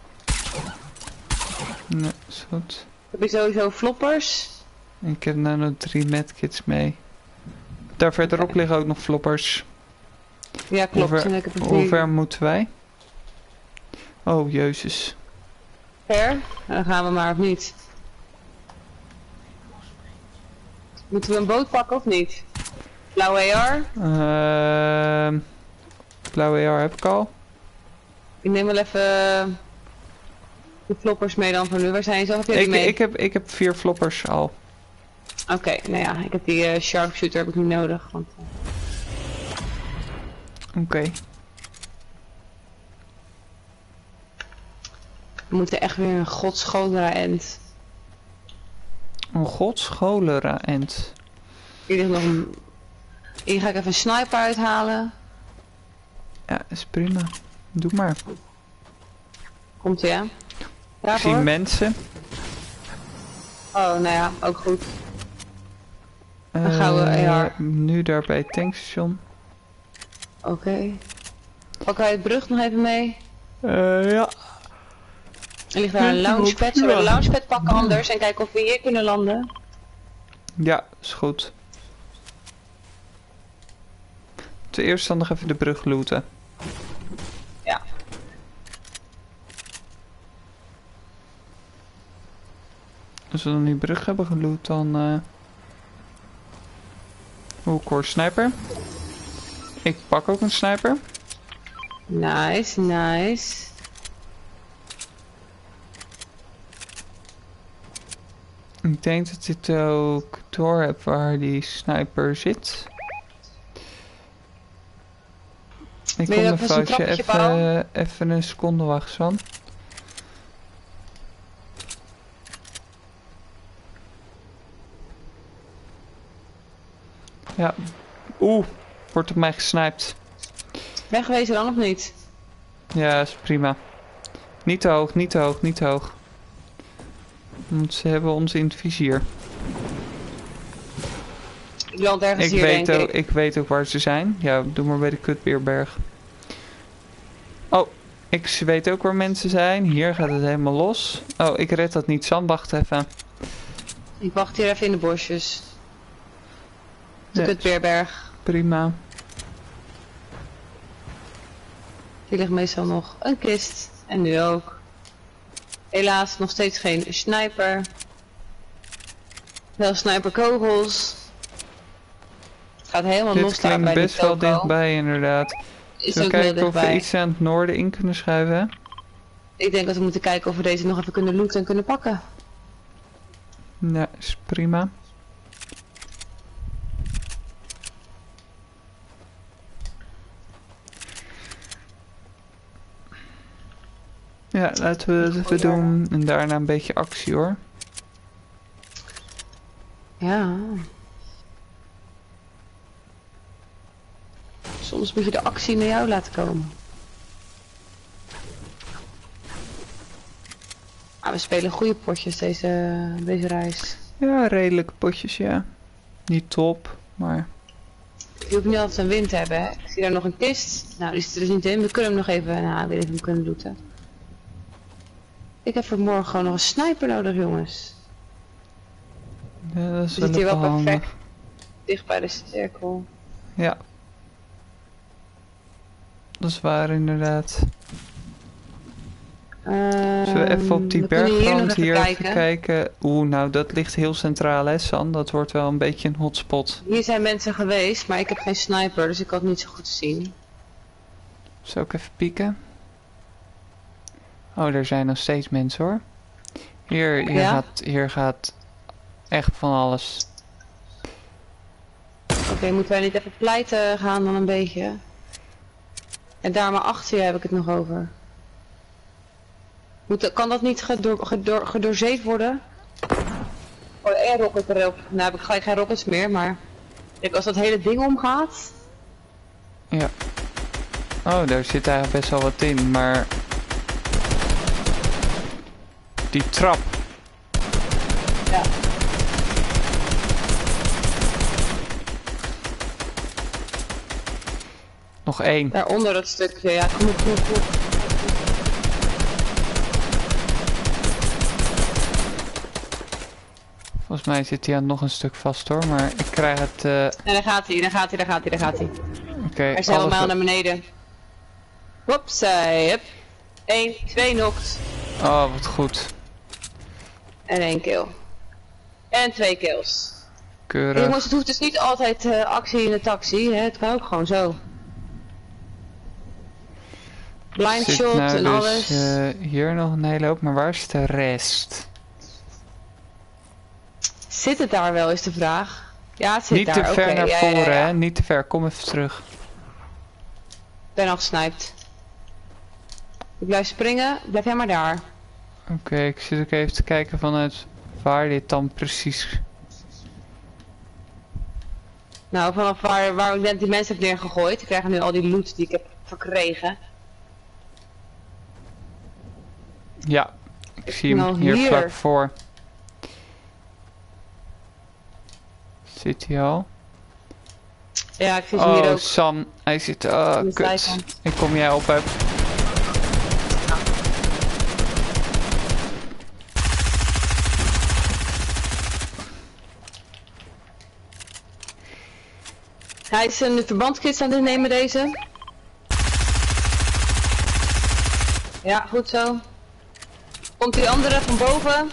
S1: Nee, is goed.
S2: Heb je sowieso floppers?
S1: Ik heb nou nog drie medkits mee. Daar verderop okay. liggen ook nog floppers.
S2: Ja, klopt.
S1: Hoe ver,
S2: en ik heb
S1: hoe ver moeten wij? Oh, jezus.
S2: Ver? Nou, dan gaan we maar of niet. Moeten we een boot pakken of niet? Blauwe A R?
S1: Uh, blauwe A R heb ik al.
S2: Ik neem wel even de floppers mee dan van nu. Waar zijn ze? Of heb je die
S1: ik,
S2: mee?
S1: Ik heb, ik heb vier floppers al.
S2: Oké, okay, nou ja, ik heb die uh, sharpshooter heb ik niet nodig. Want...
S1: Oké. Okay.
S2: We moeten echt weer een godscholera-end.
S1: Een godscholera-end?
S2: Hier ligt nog een... Hier ga ik even een sniper uithalen.
S1: Ja, is prima. Doe maar.
S2: Komt ie, hè?
S1: Ik zie mensen.
S2: Oh, nou ja, ook goed. Dan
S1: uh,
S2: gaan we A R.
S1: Nu daar bij het tankstation.
S2: Oké. Okay. Pakken wij het brug nog even mee?
S1: Uh, ja.
S2: Er ligt daar een launchpad. Zullen we de launchpad pakken anders en kijken of we hier kunnen landen?
S1: Ja, is goed. Ten eerste dan nog even de brug looten.
S2: Ja.
S1: Als we dan die brug hebben geloot, dan... Uh... Oeh, ik hoor sniper. Ik pak ook een sniper.
S2: Nice, nice.
S1: Ik denk dat dit ook door heb waar die sniper zit. Ik kom een foutje, even, even een seconde wachten, San. Ja, oeh, wordt op mij gesniped.
S2: Wegwezen dan of niet?
S1: Ja, is prima. Niet te hoog, niet te hoog, niet te hoog. Want ze hebben ons in het vizier.
S2: Ik land ergens
S1: ik
S2: hier,
S1: weet
S2: denk
S1: ook,
S2: ik.
S1: Ik weet ook waar ze zijn. Ja, doe maar bij de Kutbeerberg. Oh, ik weet ook waar mensen zijn. Hier gaat het helemaal los. Oh, ik red dat niet. Sam, wacht even.
S2: Ik wacht hier even in de bosjes. De
S1: ja,
S2: Kutbeerberg.
S1: Prima.
S2: Hier ligt meestal nog een kist. En nu ook. Helaas nog steeds geen sniper. Wel sniperkogels. Het gaat helemaal
S1: Dit
S2: los daar bij
S1: klinkt best wel dichtbij inderdaad.
S2: Is
S1: Zullen we kijken of we iets aan het noorden in kunnen schuiven?
S2: Ik denk dat we moeten kijken of we deze nog even kunnen looten en kunnen pakken.
S1: Ja, is prima. Ja, laten we dat even doen en daarna een beetje actie hoor.
S2: Ja. Soms moet je de actie naar jou laten komen. Ah, we spelen goede potjes deze, deze reis.
S1: Ja, redelijke potjes ja. Niet top, maar...
S2: Je hoeft niet altijd een wind te hebben, hè. Ik zie daar nog een kist. Nou, die zit er dus niet in. We kunnen hem nog even, nou, ik weet niet of we hem kunnen looten. Ik heb voor morgen gewoon nog een sniper nodig, jongens.
S1: Ja, dat is
S2: We
S1: wel
S2: zitten hier wel
S1: handig.
S2: perfect dicht bij de cirkel.
S1: Ja. Dat is waar inderdaad. Zullen we even op die
S2: we kunnen hier nog
S1: bergrand
S2: even
S1: hier
S2: kijken.
S1: even kijken? Oeh, nou dat ligt heel centraal hè San. Dat wordt wel een beetje een hotspot.
S2: Hier zijn mensen geweest, maar ik heb geen sniper, dus ik kan het niet zo goed zien.
S1: Zal ik even pieken? Oh, er zijn nog steeds mensen hoor. Hier, hier,
S2: Ja?
S1: gaat, hier gaat echt van alles.
S2: Oké, okay, moeten wij niet even pleiten gaan dan een beetje? En daar maar achter je heb ik het nog over. Moet, kan dat niet gedoor, gedoor, gedoorzeefd worden? Oh, één rocket erop. Nou heb ik gelijk geen rockets meer, maar... Kijk, als dat hele ding omgaat...
S1: Ja. Oh, daar zit eigenlijk best wel wat in, maar... Die trap.
S2: Ja.
S1: Nog één.
S2: Daaronder dat stukje, ja, kom op, kom op, kom op.
S1: Volgens mij zit hij aan nog een stuk vast hoor, maar ik krijg het... Uh...
S2: En daar gaat hij, daar gaat hij, daar gaat hij, daar gaat hij.
S1: Oké, okay,
S2: hij is helemaal naar beneden. Hopsai, hup. één, twee knokt.
S1: Oh, wat goed.
S2: En één kill. En twee kills.
S1: Keurig.
S2: En jongens, het hoeft dus niet altijd uh, actie in de taxi, hè? Het kan ook gewoon zo. Blind
S1: Zit
S2: shot
S1: nou
S2: en
S1: dus,
S2: alles.
S1: Uh, hier nog een hele hoop, maar waar is de rest?
S2: Zit het daar wel, is de vraag. Ja, het zit
S1: niet
S2: daar.
S1: Niet te ver
S2: okay,
S1: naar
S2: ja,
S1: voren,
S2: ja, ja.
S1: hè? Niet te ver. Kom even terug.
S2: Ik ben al gesniped. Ik blijf springen. Blijf jij maar daar.
S1: Oké, okay, ik zit ook even te kijken vanuit waar dit dan precies...
S2: Nou, vanaf waar, waar ik net die mensen heb neergegooid. Ik krijg nu al die loot die ik heb verkregen.
S1: Ja, ik, ik zie hem
S2: nou,
S1: hier,
S2: hier
S1: vlak voor. Zit hij al?
S2: Ja, ik zie
S1: oh,
S2: hem hier ook.
S1: San, hij zit... Oh, kut. Ik kom jij op, heb.
S2: Hij is een verbandkist aan het nemen, deze. Ja, goed zo. Komt die andere van boven.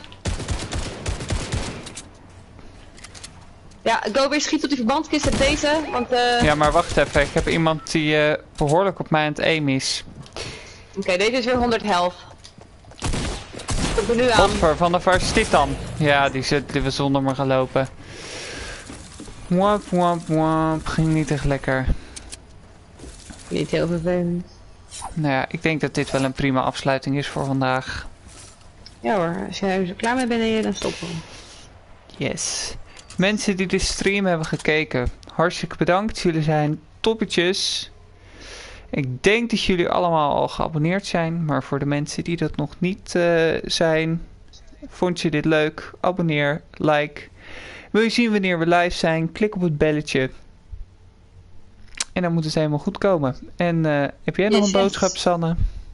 S2: Ja, go weer schiet op die verbandkist met deze, want uh...
S1: Ja, maar wacht even. Ik heb iemand die uh, behoorlijk op mij aan het aim is.
S2: Oké, okay, deze is weer honderd health. Komt er nu aan.
S1: Godver, van de waar is dit dan? Ja, die, zit, die was zonder me gelopen. Wap, wap, wap. Ging niet echt lekker.
S2: Niet heel vervelend.
S1: Nou ja, ik denk dat dit wel een prima afsluiting is voor vandaag.
S2: Ja hoor, als jij er klaar mee bent, dan stoppen we.
S1: Yes. Mensen die de stream hebben gekeken, hartstikke bedankt. Jullie zijn toppetjes. Ik denk dat jullie allemaal al geabonneerd zijn. Maar voor de mensen die dat nog niet uh, zijn, vond je dit leuk? Abonneer, like. Wil je zien wanneer we live zijn? Klik op het belletje. En dan moet het helemaal goed komen. En uh, heb jij nog yes, een boodschap, yes. Sanne?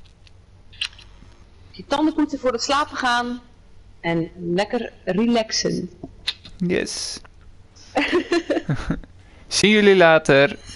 S2: Je tanden poetsen voor het slapen gaan. En lekker relaxen.
S1: Yes. Zien jullie later.